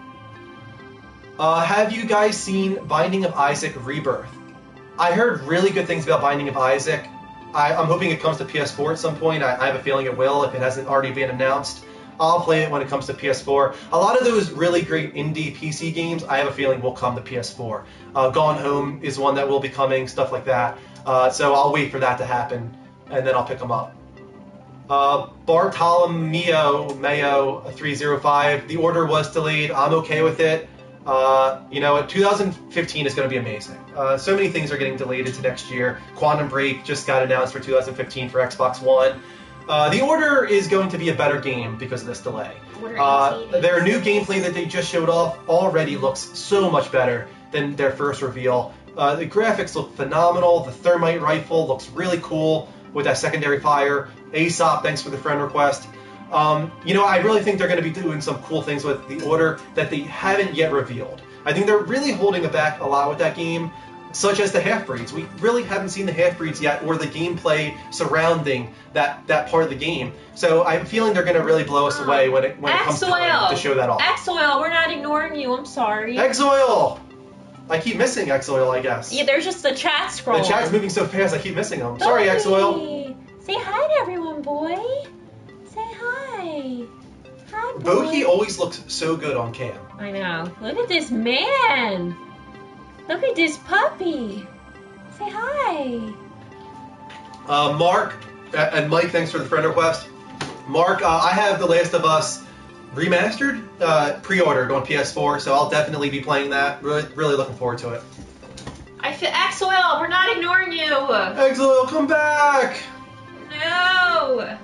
Speaker 1: Uh, have you guys seen Binding of Isaac Rebirth? I heard really good things about Binding of Isaac. I, I'm hoping it comes to P S four at some point. I, I have a feeling it will if it hasn't already been announced. I'll play it when it comes to P S four. A lot of those really great indie P C games, I have a feeling will come to P S four. Uh, Gone Home is one that will be coming, stuff like that. Uh, so I'll wait for that to happen, and then I'll pick them up. Uh, Bartolomeo Mayo three oh five, the order was delayed. I'm okay with it. Uh, you know, two thousand fifteen is going to be amazing. Uh, so many things are getting delayed into next year. Quantum Break just got announced for two thousand fifteen for Xbox One. Uh, the Order is going to be a better game because of this delay. Uh, their new gameplay that they just showed off already looks so much better than their first reveal. Uh, the graphics look phenomenal. The thermite rifle looks really cool with that secondary fire. Aesop, thanks for the friend request. Um, you know, I really think they're going to be doing some cool things with the Order that they haven't yet revealed. I think they're really holding it back a lot with that game, such as the half-breeds. We really haven't seen the half-breeds yet, or the gameplay surrounding that, that part of the game. So I'm feeling they're going to really blow us away when it when it comes time to show that off.
Speaker 2: X-Oil, we're not ignoring you. I'm sorry.
Speaker 1: Exoil! I keep missing Exoil, I guess.
Speaker 2: Yeah, there's just the chat scroll.
Speaker 1: The chat's moving so fast, I keep missing them. Sorry, Exoil.
Speaker 2: Say hi to everyone, boy. Say hi. Hi, boy.
Speaker 1: Boki always looks so good on cam.
Speaker 2: I know. Look at this man. Look at this puppy. Say hi.
Speaker 1: Uh, Mark uh, and Mike, thanks for the friend request. Mark, uh, I have The Last of Us remastered, uh, pre-ordered on P S four, so I'll definitely be playing that. Really, really looking forward to it.
Speaker 2: I feel X-Oil, we're not ignoring you.
Speaker 1: Exoil, come back!
Speaker 2: No.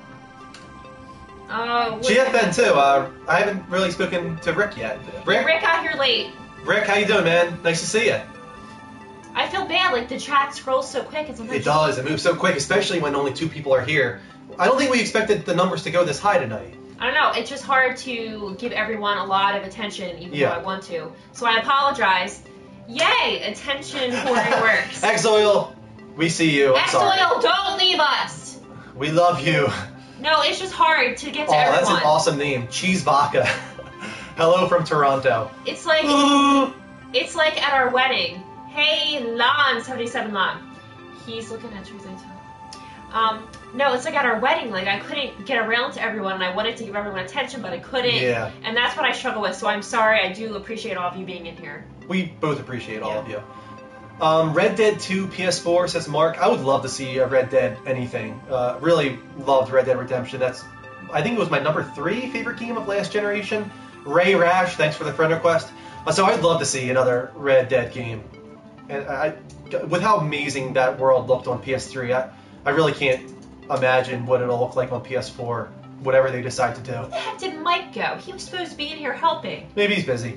Speaker 2: Oh.
Speaker 1: G F N too. Uh, I haven't really spoken to Rick yet. Rick,
Speaker 2: Rick got here late.
Speaker 1: Rick, how you doing, man? Nice to see you.
Speaker 2: I feel bad, like the chat scrolls so quick. It's
Speaker 1: It does. It moves so quick, especially when only two people are here. I don't think we expected the numbers to go this high tonight.
Speaker 2: I don't know. It's just hard to give everyone a lot of attention, even
Speaker 1: Yeah.
Speaker 2: though I want to. So I apologize. Yay! Attention hoarding works.
Speaker 1: Exoil, we see you. I'm sorry.
Speaker 2: X-Oil, don't leave us.
Speaker 1: We love you.
Speaker 2: No, it's just hard to get to
Speaker 1: Oh,
Speaker 2: everyone.
Speaker 1: that's an awesome name. Cheese Vodka. Hello from Toronto.
Speaker 2: It's like it's like at our wedding. Hey, Lon, seventy-seven Lon. He's looking at you. Um, no, it's like at our wedding. Like, I couldn't get around to everyone, and I wanted to give everyone attention, but I couldn't.
Speaker 1: Yeah.
Speaker 2: And that's what I struggle with, so I'm sorry. I do appreciate all of you being in here.
Speaker 1: We both appreciate all
Speaker 2: Yeah.
Speaker 1: of you. Um, Red Dead two P S four, says Mark. I would love to see a Red Dead anything. Uh, really loved Red Dead Redemption. That's, I think it was my number three favorite game of last generation. Ray Rash, thanks for the friend request. Uh, so I'd love to see another Red Dead game. And I, with how amazing that world looked on P S three, I, I really can't imagine what it'll look like on P S four, whatever they decide to do.
Speaker 2: Where the heck did Mike go? He was supposed to be in here helping.
Speaker 1: Maybe he's busy.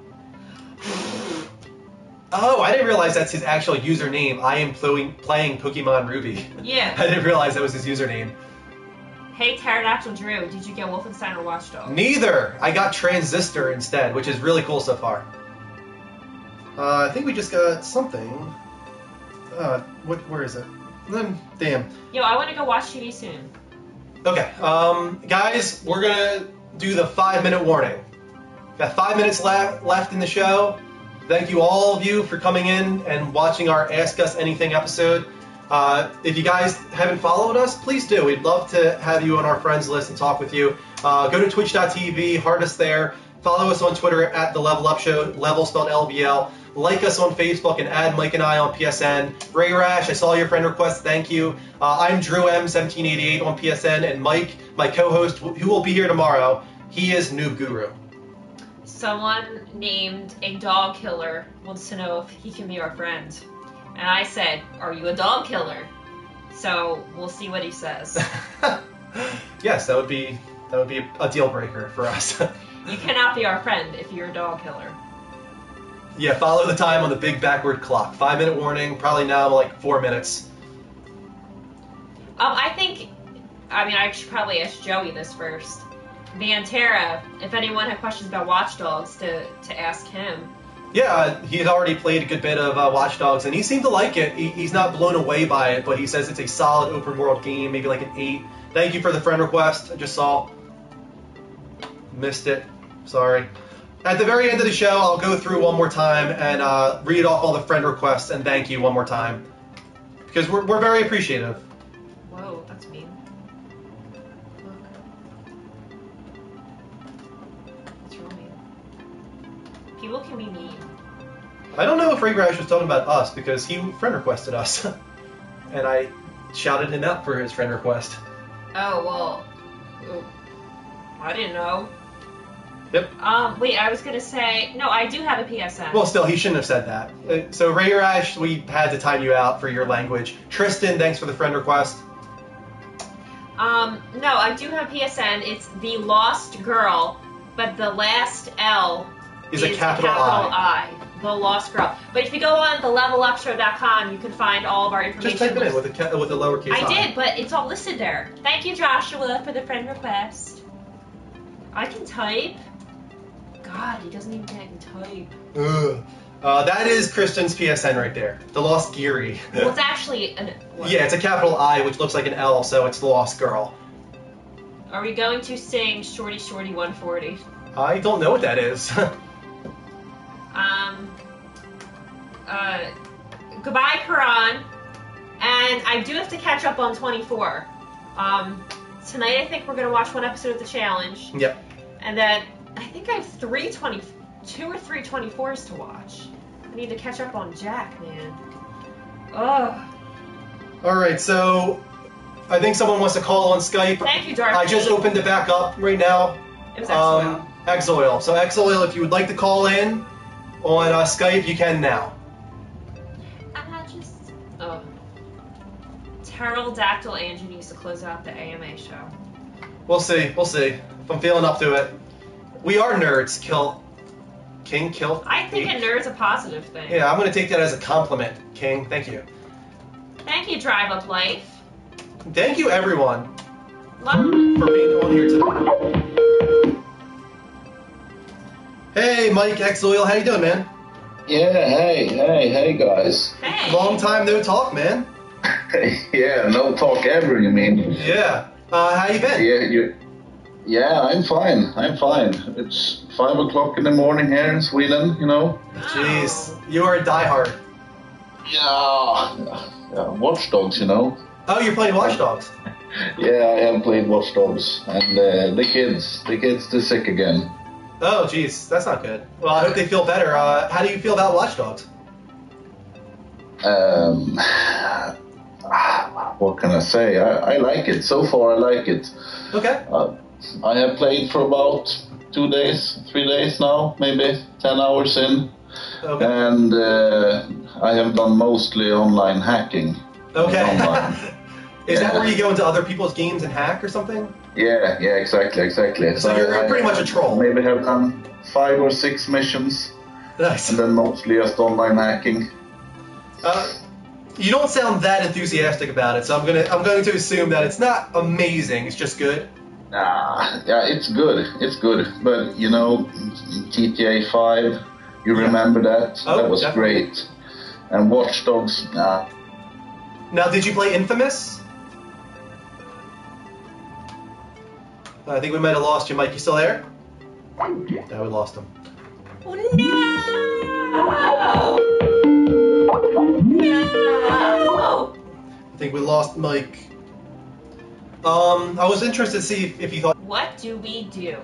Speaker 1: Oh, I didn't realize that's his actual username. I am playing, playing Pokemon Ruby.
Speaker 2: Yeah.
Speaker 1: I didn't realize that was his username.
Speaker 2: Hey, Pterodactyl Drew, did you get Wolfenstein or Watch Dogs?
Speaker 1: Neither. I got Transistor instead, which is really cool so far. Uh, I think we just got something. Uh, what? Where is it? Then, damn.
Speaker 2: Yo, I want to go watch T V soon.
Speaker 1: Okay, um, guys, we're gonna do the five-minute warning. Got five minutes le- left in the show. Thank you all of you for coming in and watching our Ask Us Anything episode. Uh, if you guys haven't followed us, please do. We'd love to have you on our friends list and talk with you. Uh, go to twitch dot t v, heart us there. Follow us on Twitter at The Level Up Show, level spelled L V L. Like us on Facebook and add Mike and I on P S N. Ray Rash, I saw your friend request. Thank you. Uh, I'm Drew M seventeen eighty-eight on P S N, and Mike, my co-host, who will be here tomorrow, he is Noob Guru.
Speaker 2: Someone named a dog killer wants to know if he can be our friend. And I said, are you a dog killer? So we'll see what he says.
Speaker 1: Yes, that would be that would be a deal breaker for us.
Speaker 2: You cannot be our friend if you're a dog killer.
Speaker 1: Yeah, follow the time on the big backward clock. Five minute warning, probably now like four minutes.
Speaker 2: Um, I think, I mean, I should probably ask Joey this first. Vantera, if anyone had questions about Watch Dogs, to, to ask him.
Speaker 1: Yeah, uh, he's already played a good bit of uh, Watch Dogs, and he seemed to like it. He, he's not blown away by it, but he says it's a solid open world game, maybe like an eight. Thank you for the friend request. I just saw. Missed it. Sorry. At the very end of the show, I'll go through one more time and uh, read off all the friend requests and thank you one more time. Because we're, we're very appreciative.
Speaker 2: Whoa, that's mean. Look. That's real mean. People can be mean.
Speaker 1: I don't know if Ray Rash was talking about us because he friend requested us. And I shouted him out for his friend request.
Speaker 2: Oh, well. Oh, I didn't know.
Speaker 1: Yep.
Speaker 2: Um, wait, I was gonna say, no, I do have a P S N.
Speaker 1: Well, still, he shouldn't have said that. Uh, So, Ray Rash, we had to time you out for your language. Tristan, thanks for the friend request.
Speaker 2: Um, no, I do have P S N. It's The Lost Girl, but the last L
Speaker 1: Is
Speaker 2: is
Speaker 1: a capital
Speaker 2: capital
Speaker 1: I.
Speaker 2: I. The Lost Girl. But if you go on the level up show dot com, you can find all of our information.
Speaker 1: Just type it in with a, ca- with a lowercase I.
Speaker 2: I did, but it's all listed there. Thank you, Joshua, for the friend request. I can type. God, he doesn't even think I can type.
Speaker 1: Ugh. Uh, that is Kristen's P S N right there. The Lost Geary.
Speaker 2: Well, it's actually an... What?
Speaker 1: Yeah, it's a capital I, which looks like an L, so it's the Lost Girl.
Speaker 2: Are we going to sing Shorty Shorty one forty?
Speaker 1: I don't know what that is.
Speaker 2: um... Uh... Goodbye, Karan. And I do have to catch up on twenty-four. Um... Tonight, I think we're going to watch one episode of The Challenge.
Speaker 1: Yep.
Speaker 2: And then I think I have three twenty, two or three twenty-fours to watch. I need to catch up on Jack, man. Ugh.
Speaker 1: All right, so I think someone wants to call on Skype.
Speaker 2: Thank you, Darth.
Speaker 1: I just opened it back up right now.
Speaker 2: It was Exoil.
Speaker 1: Um, Exoil. So Exoil, if you would like to call in on uh, Skype, you can now.
Speaker 2: I just... Oh. Pterodactyl Andrew needs to close out the A M A show.
Speaker 1: We'll see. We'll see. If I'm feeling up to it. We are nerds. Kill. King, kill.
Speaker 2: I think
Speaker 1: eight.
Speaker 2: a nerd's a positive thing.
Speaker 1: Yeah, I'm going to take that as a compliment, King. Thank you.
Speaker 2: Thank you, Drive Up Life.
Speaker 1: Thank you, everyone,
Speaker 2: Love
Speaker 1: for being on here today. Hey, Mike Exoil. How you doing, man?
Speaker 6: Yeah, hey, hey, hey, guys.
Speaker 2: Hey.
Speaker 1: Long time no talk, man.
Speaker 6: Yeah, no talk ever, you mean?
Speaker 1: Yeah. Uh, how you been?
Speaker 6: Yeah, you. Yeah, I'm fine. I'm fine. It's five o'clock in the morning here in Sweden, you know.
Speaker 1: Jeez, you are a diehard.
Speaker 6: Yeah, yeah, Watch Dogs, you know.
Speaker 1: Oh, you're playing Watch Dogs.
Speaker 6: Yeah, I have played Watch Dogs, and uh, the kids, the kids, they're sick again.
Speaker 1: Oh, geez, that's not good. Well, I hope they feel better. Uh, how do you feel about Watch Dogs?
Speaker 6: Um, what can I say? I, I like it. So far, I like it.
Speaker 1: Okay.
Speaker 6: Uh, I have played for about two days, three days now, maybe ten hours in.
Speaker 1: Okay.
Speaker 6: And uh, I have done mostly online hacking.
Speaker 1: Okay.
Speaker 6: Online.
Speaker 1: Is that
Speaker 6: Yeah.
Speaker 1: where you go into other people's games and hack or something?
Speaker 6: Yeah, yeah, exactly, exactly.
Speaker 1: So you're- you're pretty much a troll.
Speaker 6: Maybe have done five or six missions,
Speaker 1: Nice.
Speaker 6: and then mostly just online hacking.
Speaker 1: Uh, you don't sound that enthusiastic about it, so I'm gonna I'm going to assume that it's not amazing. It's just good.
Speaker 6: Ah, yeah, it's good, it's good. But you know, G T A five, you
Speaker 1: Yeah.
Speaker 6: remember that?
Speaker 1: Oh,
Speaker 6: that was
Speaker 1: definitely.
Speaker 6: great. And Watch Dogs, nah.
Speaker 1: Now, did you play Infamous? I think we might have lost you, Mike. You still there? Yeah, we lost him.
Speaker 2: Oh, no! No!
Speaker 1: I think we lost Mike. Um, I was interested to see if, if you thought.
Speaker 2: What do we do?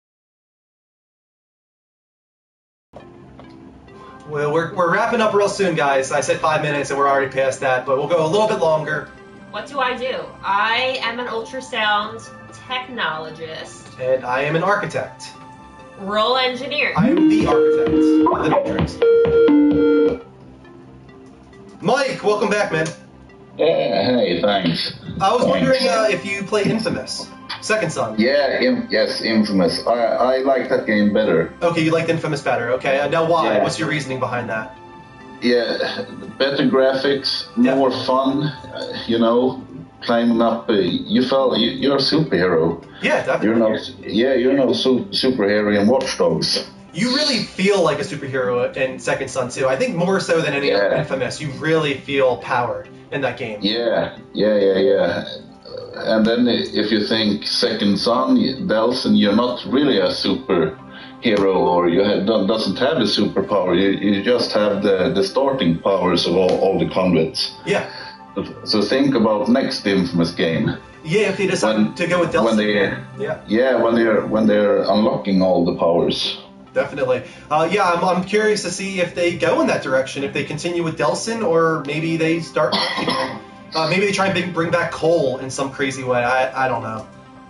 Speaker 1: Well, we're, we're wrapping up real soon, guys. I said five minutes and we're already past that, but we'll go a little bit longer.
Speaker 2: What do I do? I am an ultrasound technologist,
Speaker 1: And I am an architect.
Speaker 2: role engineer.
Speaker 1: I am the architect of the Matrix. Mike, welcome back, man.
Speaker 6: Yeah, hey, thanks.
Speaker 1: I was
Speaker 6: Thanks.
Speaker 1: wondering uh, if you play Infamous, Second Son.
Speaker 6: Yeah, in, yes, Infamous. I I like that game better.
Speaker 1: Okay, you liked Infamous better. Okay, uh, now why?
Speaker 6: Yeah.
Speaker 1: What's your reasoning behind that?
Speaker 6: Yeah, better graphics,
Speaker 1: Yeah.
Speaker 6: more fun. Uh, you know, climbing up. Uh, you felt you, you're a superhero.
Speaker 1: Yeah, definitely.
Speaker 6: You're no, yeah, you're no su- superhero in Watch Dogs.
Speaker 1: You really feel like a superhero in Second Son too. I think more so than any other
Speaker 6: Yeah.
Speaker 1: Infamous. You really feel powered in that game.
Speaker 6: Yeah, yeah, yeah, yeah. And then if you think Second Son, Delson, you're not really a superhero, or you have, don't, doesn't have the superpower. You, you just have the, the starting powers of all, all the convicts.
Speaker 1: Yeah.
Speaker 6: So think about next Infamous game.
Speaker 1: Yeah, if they decide
Speaker 6: When-
Speaker 1: to go with Delson.
Speaker 6: when they-
Speaker 1: yeah,
Speaker 6: Yeah, when they're when they're unlocking all the powers.
Speaker 1: definitely. Uh, yeah, I'm, I'm curious to see if they go in that direction, if they continue with Delson, or maybe they start. uh, maybe they try and bring, bring back Cole in some crazy way. I, I don't know.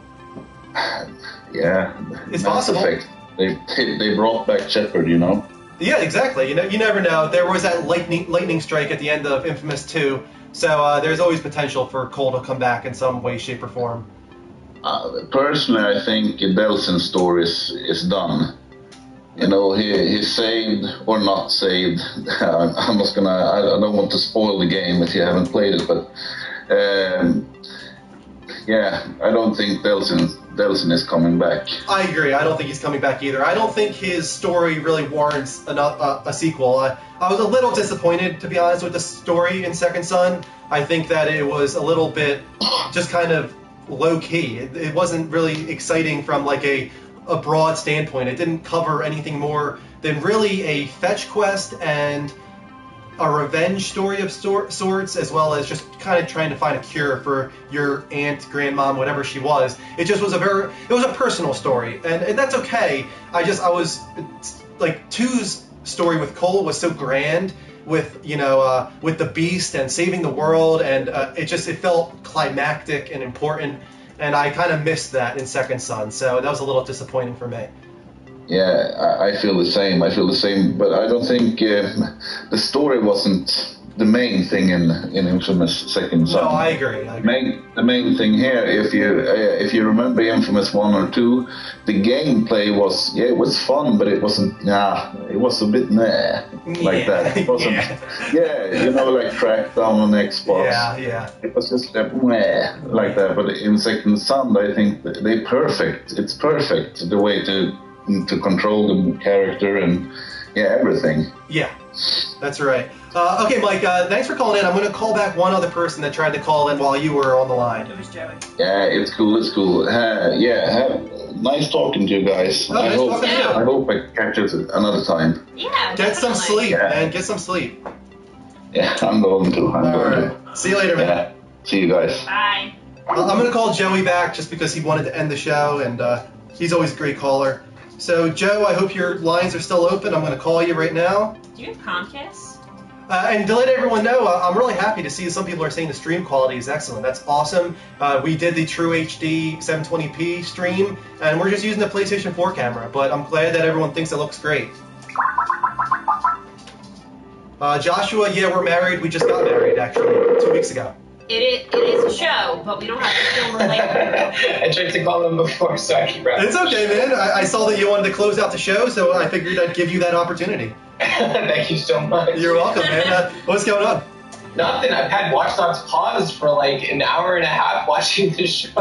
Speaker 6: Yeah,
Speaker 1: It's
Speaker 6: Mass
Speaker 1: possible.
Speaker 6: Effect. They, they they brought back Shepard, you know.
Speaker 1: Yeah, exactly. You know, you never know. There was that lightning lightning strike at the end of Infamous two, so uh, there's always potential for Cole to come back in some way, shape, or form.
Speaker 6: Uh, personally, I think Delson's story is, is done. You know, he he's saved or not saved. I'm I'm not gonna. I I don't want to spoil the game if you haven't played it, but um, yeah, I don't think Delson Delson is coming back.
Speaker 1: I agree. I don't think he's coming back either. I don't think his story really warrants a, a, a sequel. I, I was a little disappointed, to be honest, with the story in Second Son. I think that it was a little bit just kind of low-key. It, it wasn't really exciting from like a, a broad standpoint. It didn't cover anything more than really a fetch quest and a revenge story of sor- sorts, as well as just kind of trying to find a cure for your aunt, grandmom, whatever she was. It just was a very, it was a personal story, and, and that's okay. I just, I was, it's, like, two's story with Cole was so grand, with, you know, uh, with the Beast and saving the world, and uh, it just, it felt climactic and important, and I kind of missed that in Second Son, so that was a little disappointing for me.
Speaker 6: Yeah, I, I feel the same. I feel the same, but I don't think um, the story wasn't the main thing in in Infamous Second Son.
Speaker 1: No, I agree. I agree.
Speaker 6: Main, the main thing here, if you uh, if you remember Infamous one or two, the gameplay was yeah, it was fun, but it wasn't. Nah, it was a bit nah like
Speaker 1: Yeah,
Speaker 6: that. It wasn't.
Speaker 1: yeah.
Speaker 6: Yeah, you know, like Crackdown on Xbox.
Speaker 1: Yeah, yeah.
Speaker 6: It was just uh, meh, like that. But in Second Son, I think they perfect. It's perfect the way to to control the character and yeah, everything.
Speaker 1: Yeah, that's right. Uh, okay, Mike, uh, thanks for calling in. I'm going to call back one other person that tried to call in while you were on the line.
Speaker 2: It was Joey.
Speaker 6: Yeah, it's cool. It's cool. Uh, yeah, have, nice talking to you guys.
Speaker 1: Oh,
Speaker 6: I
Speaker 1: nice
Speaker 6: hope
Speaker 1: talking to you.
Speaker 6: I hope I catch it another time.
Speaker 2: Yeah,
Speaker 1: Get some
Speaker 2: definitely.
Speaker 1: sleep,
Speaker 6: Yeah.
Speaker 1: man. Get some sleep.
Speaker 6: Yeah, I'm going to. I'm
Speaker 1: All
Speaker 6: going
Speaker 1: right.
Speaker 6: to.
Speaker 1: See you later, man.
Speaker 6: Yeah. See you guys.
Speaker 2: Bye.
Speaker 1: Uh, I'm gonna call Joey back just because he wanted to end the show, and uh, he's always a great caller. So, Joe, I hope your lines are still open. I'm gonna call you right now.
Speaker 2: Do you have Comcast?
Speaker 1: Uh, and to let everyone know, uh, I'm really happy to see some people are saying the stream quality is excellent. That's awesome. Uh, we did the True H D seven twenty p stream, and we're just using the PlayStation four camera, but I'm glad that everyone thinks it looks great. Uh, Joshua, yeah, we're married. We just got married, actually, two weeks ago.
Speaker 2: It is, it is a show, but we don't have to film it later.
Speaker 3: I tried to call them before, so I keep wrapping.
Speaker 1: It's okay, man. I, I saw that you wanted to close out the show, so I figured I'd give you that opportunity.
Speaker 3: Thank you so much.
Speaker 1: You're welcome, man. Uh, what's going on?
Speaker 3: Nothing. I've had Watch Dogs pause for like an hour and a half watching this show.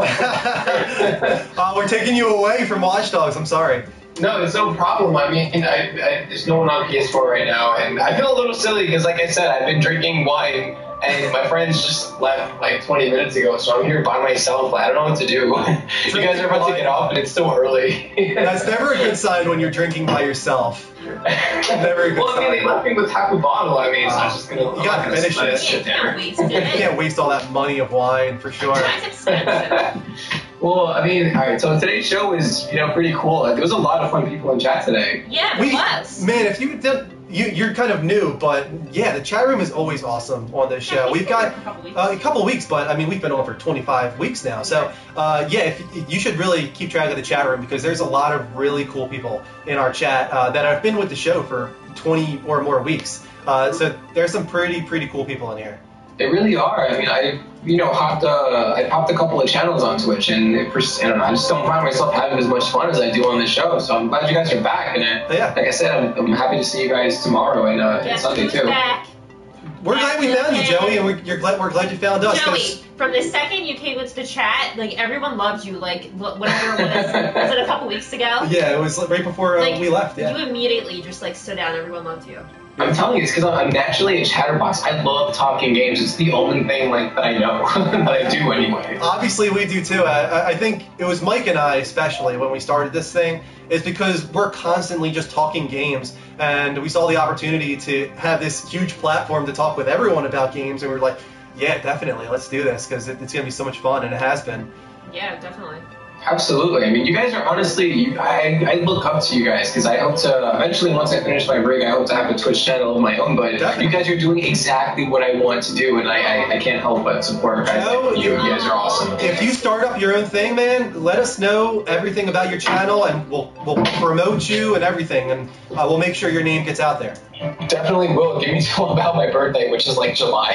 Speaker 1: uh, we're taking you away from Watch Dogs. I'm sorry.
Speaker 3: No, it's no problem. I mean, I, I, there's no one on P S four right now, and I feel a little silly because, like I said, I've been drinking wine, and my friends just left like twenty minutes ago, so I'm here by myself. I don't know what to do. You guys are about to get off, and it's still early.
Speaker 1: That's never a good sign when you're drinking by yourself. Never a good
Speaker 3: well, I mean,
Speaker 1: sign.
Speaker 3: they left me with half a bottle. I mean, so I'm just gonna.
Speaker 1: You gotta
Speaker 3: I'm gonna
Speaker 1: finish
Speaker 3: let
Speaker 1: it.
Speaker 3: sit
Speaker 2: You can't
Speaker 3: there.
Speaker 2: waste
Speaker 1: You
Speaker 2: it.
Speaker 1: can't waste all that money of wine for sure.
Speaker 2: Wine's expensive.
Speaker 3: Well, I mean, all right. So today's show is, you know, pretty cool. There was a lot of fun people in chat today.
Speaker 2: Yeah, it
Speaker 1: We,
Speaker 2: was.
Speaker 1: man, if you did, you, you're kind of new, but yeah, the chat room is always awesome on this show.
Speaker 2: Yeah,
Speaker 1: We've got
Speaker 2: for a couple weeks.
Speaker 1: uh, a couple weeks, but I mean, we've been on for twenty-five weeks now. So uh, yeah, if, you should really keep track of the chat room because there's a lot of really cool people in our chat uh, that have been with the show for twenty or more weeks. Uh, so there's some pretty, pretty cool people in here.
Speaker 3: They really are. I mean, I, you know, hopped, uh, I popped a couple of channels on Twitch, and it, I don't know, I just don't find myself having as much fun as I do on this show. So I'm glad you guys are back, and uh,
Speaker 1: Yeah.
Speaker 3: like I said, I'm, I'm happy to see you guys tomorrow and, uh, and
Speaker 2: Guess
Speaker 3: Sunday
Speaker 2: who's
Speaker 3: too.
Speaker 2: back?
Speaker 1: We're glad we found you, Joey, and we're, you're glad, we're glad you found us. 'cause-
Speaker 2: Joey, from the second you came into the chat, like everyone loved you. Like wh- whatever it was, was it a couple weeks ago?
Speaker 1: Yeah, it was like right before uh,
Speaker 2: Like
Speaker 1: we left. Yeah.
Speaker 2: you immediately just like stood out. and Everyone loved you.
Speaker 3: I'm telling you, it's because I'm naturally a chatterbox. I love talking games. It's the only thing like that I know that I do anyway.
Speaker 1: Obviously, we do too. I, I think it was Mike and I, especially when we started this thing, is because we're constantly just talking games, and we saw the opportunity to have this huge platform to talk with everyone about games, and we were like, yeah, definitely, let's do this because it, it's gonna be so much fun, and it has been.
Speaker 2: Yeah, definitely.
Speaker 3: Absolutely. I mean, you guys are honestly, you, I, I look up to you guys because I hope to, eventually once I finish my rig, I hope to have a Twitch channel of my own, but
Speaker 1: Definitely.
Speaker 3: you guys are doing exactly what I want to do, and I, I, I can't help but support guys
Speaker 1: Joe,
Speaker 3: like you. You guys are awesome.
Speaker 1: If you start up your own thing, man, let us know everything about your channel, and we'll we'll promote you and everything, and uh, we'll make sure your name gets out there.
Speaker 3: Definitely will. Give me till about my birthday, which is like July.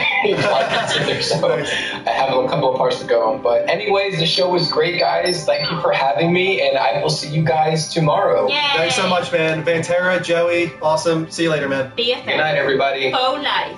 Speaker 3: So I have a couple of parts to go. But anyways, the show was great, guys. Thank you for having me, and I will see you guys tomorrow.
Speaker 2: Yay!
Speaker 1: Thanks so much, man. Vantera, Joey, awesome. See you later, man.
Speaker 2: Be a
Speaker 3: Good
Speaker 2: fan.
Speaker 3: night, everybody.
Speaker 2: Faux life.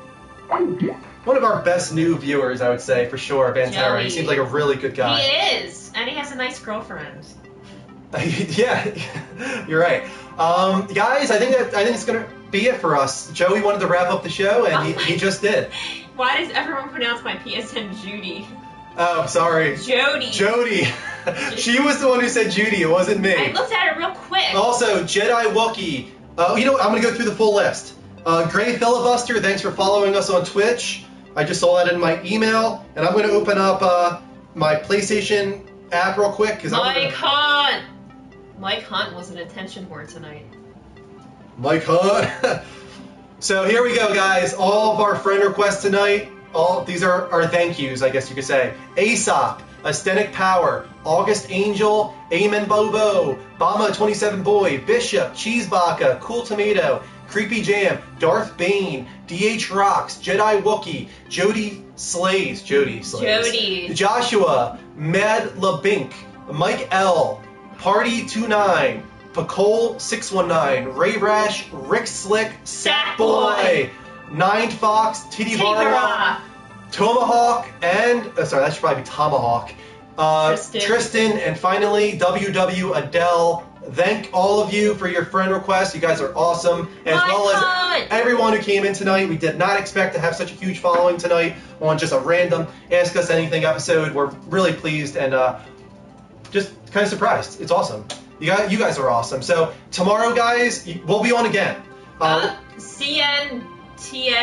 Speaker 1: One of our best new viewers, I would say, for sure, Vantera. He
Speaker 2: Joey.
Speaker 1: seems like a really good guy.
Speaker 2: He is, and he has a nice girlfriend.
Speaker 1: Yeah, you're right. Um, guys, I think that I think it's gonna be it for us. Joey wanted to wrap up the show, and he, he just did.
Speaker 2: Why does everyone pronounce my P S N Judy?
Speaker 1: Oh, sorry,
Speaker 2: Jody.
Speaker 1: Jody. She was the one who said Judy. It wasn't me.
Speaker 2: I looked at it real quick.
Speaker 1: Also, Jedi Wookie. Uh, you know what? I'm gonna go through the full list. Uh, Gray Filibuster, thanks for following us on Twitch. I just saw that in my email, and I'm gonna open up uh, my PlayStation app real quick because I'm
Speaker 2: Mike
Speaker 1: gonna...
Speaker 2: Hunt. Mike Hunt was an attention whore tonight.
Speaker 1: Mike Hunt. So here we go, guys. All of our friend requests tonight. All these are our thank yous, I guess you could say. Aesop, Aesthetic Power, August Angel, Amen Bobo, Bama twenty-seven Boy, Bishop, Cheesebaka, Cool Tomato, Creepy Jam, Darth Bane, D H Rocks, Jedi Wookie, Jody Slays, Jody Slays,
Speaker 2: Jody.
Speaker 1: Joshua, Mad LaBink, Mike L, Party twenty-nine, Pacole six one nine, Ray Rash, Rick Slick, Sackboy, Nine Fox, Titty Varwa,
Speaker 2: Tigara.
Speaker 1: Tomahawk, and uh, sorry, that should probably be Tomahawk. Uh,
Speaker 2: Tristan.
Speaker 1: Tristan, and finally W W Adele. Thank all of you for your friend requests. You guys are awesome, as
Speaker 2: My
Speaker 1: well
Speaker 2: God.
Speaker 1: as everyone who came in tonight. We did not expect to have such a huge following tonight on just a random Ask Us Anything episode. We're really pleased and uh, just kind of surprised. It's awesome. You guys, you guys are awesome. So tomorrow, guys, we'll be on again. Uh,
Speaker 2: Uh, C N T N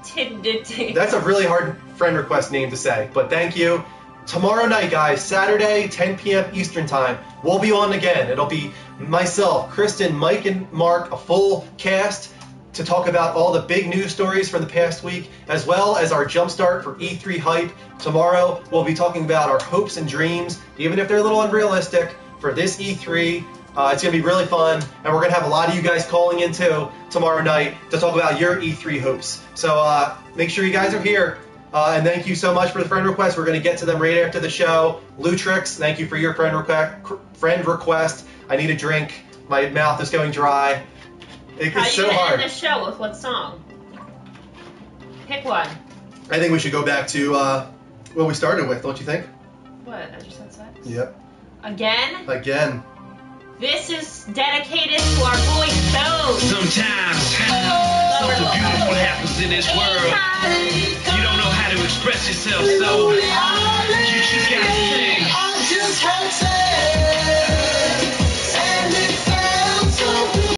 Speaker 2: Tid-
Speaker 1: That's a really hard friend request name to say, but thank you. Tomorrow night, guys, Saturday, ten p.m. Eastern Time, we'll be on again. It'll be myself, Kristen, Mike, and Mark, a full cast to talk about all the big news stories from the past week, as well as our jumpstart for E three hype. Tomorrow, we'll be talking about our hopes and dreams, even if they're a little unrealistic, for this E three. Uh, it's going to be really fun, and we're going to have a lot of you guys calling in too tomorrow night to talk about your E three hopes. So uh, make sure you guys are here, uh, and thank you so much for the friend request. We're going to get to them right after the show. Lutrix, thank you for your friend request. Friend request. I need a drink. My mouth is going dry. It,
Speaker 2: How
Speaker 1: it's
Speaker 2: you
Speaker 1: so
Speaker 2: gonna
Speaker 1: hard.
Speaker 2: end the show with what song? Pick one.
Speaker 1: I think we should go back to uh, what we started with, don't you think?
Speaker 2: What? I just had sex?
Speaker 1: Yep.
Speaker 2: Again?
Speaker 1: Again.
Speaker 2: This is dedicated to our boy Toad.
Speaker 5: Sometimes something beautiful happens in this world. You don't know how to express yourself, so you just gotta sing.
Speaker 7: I just can't say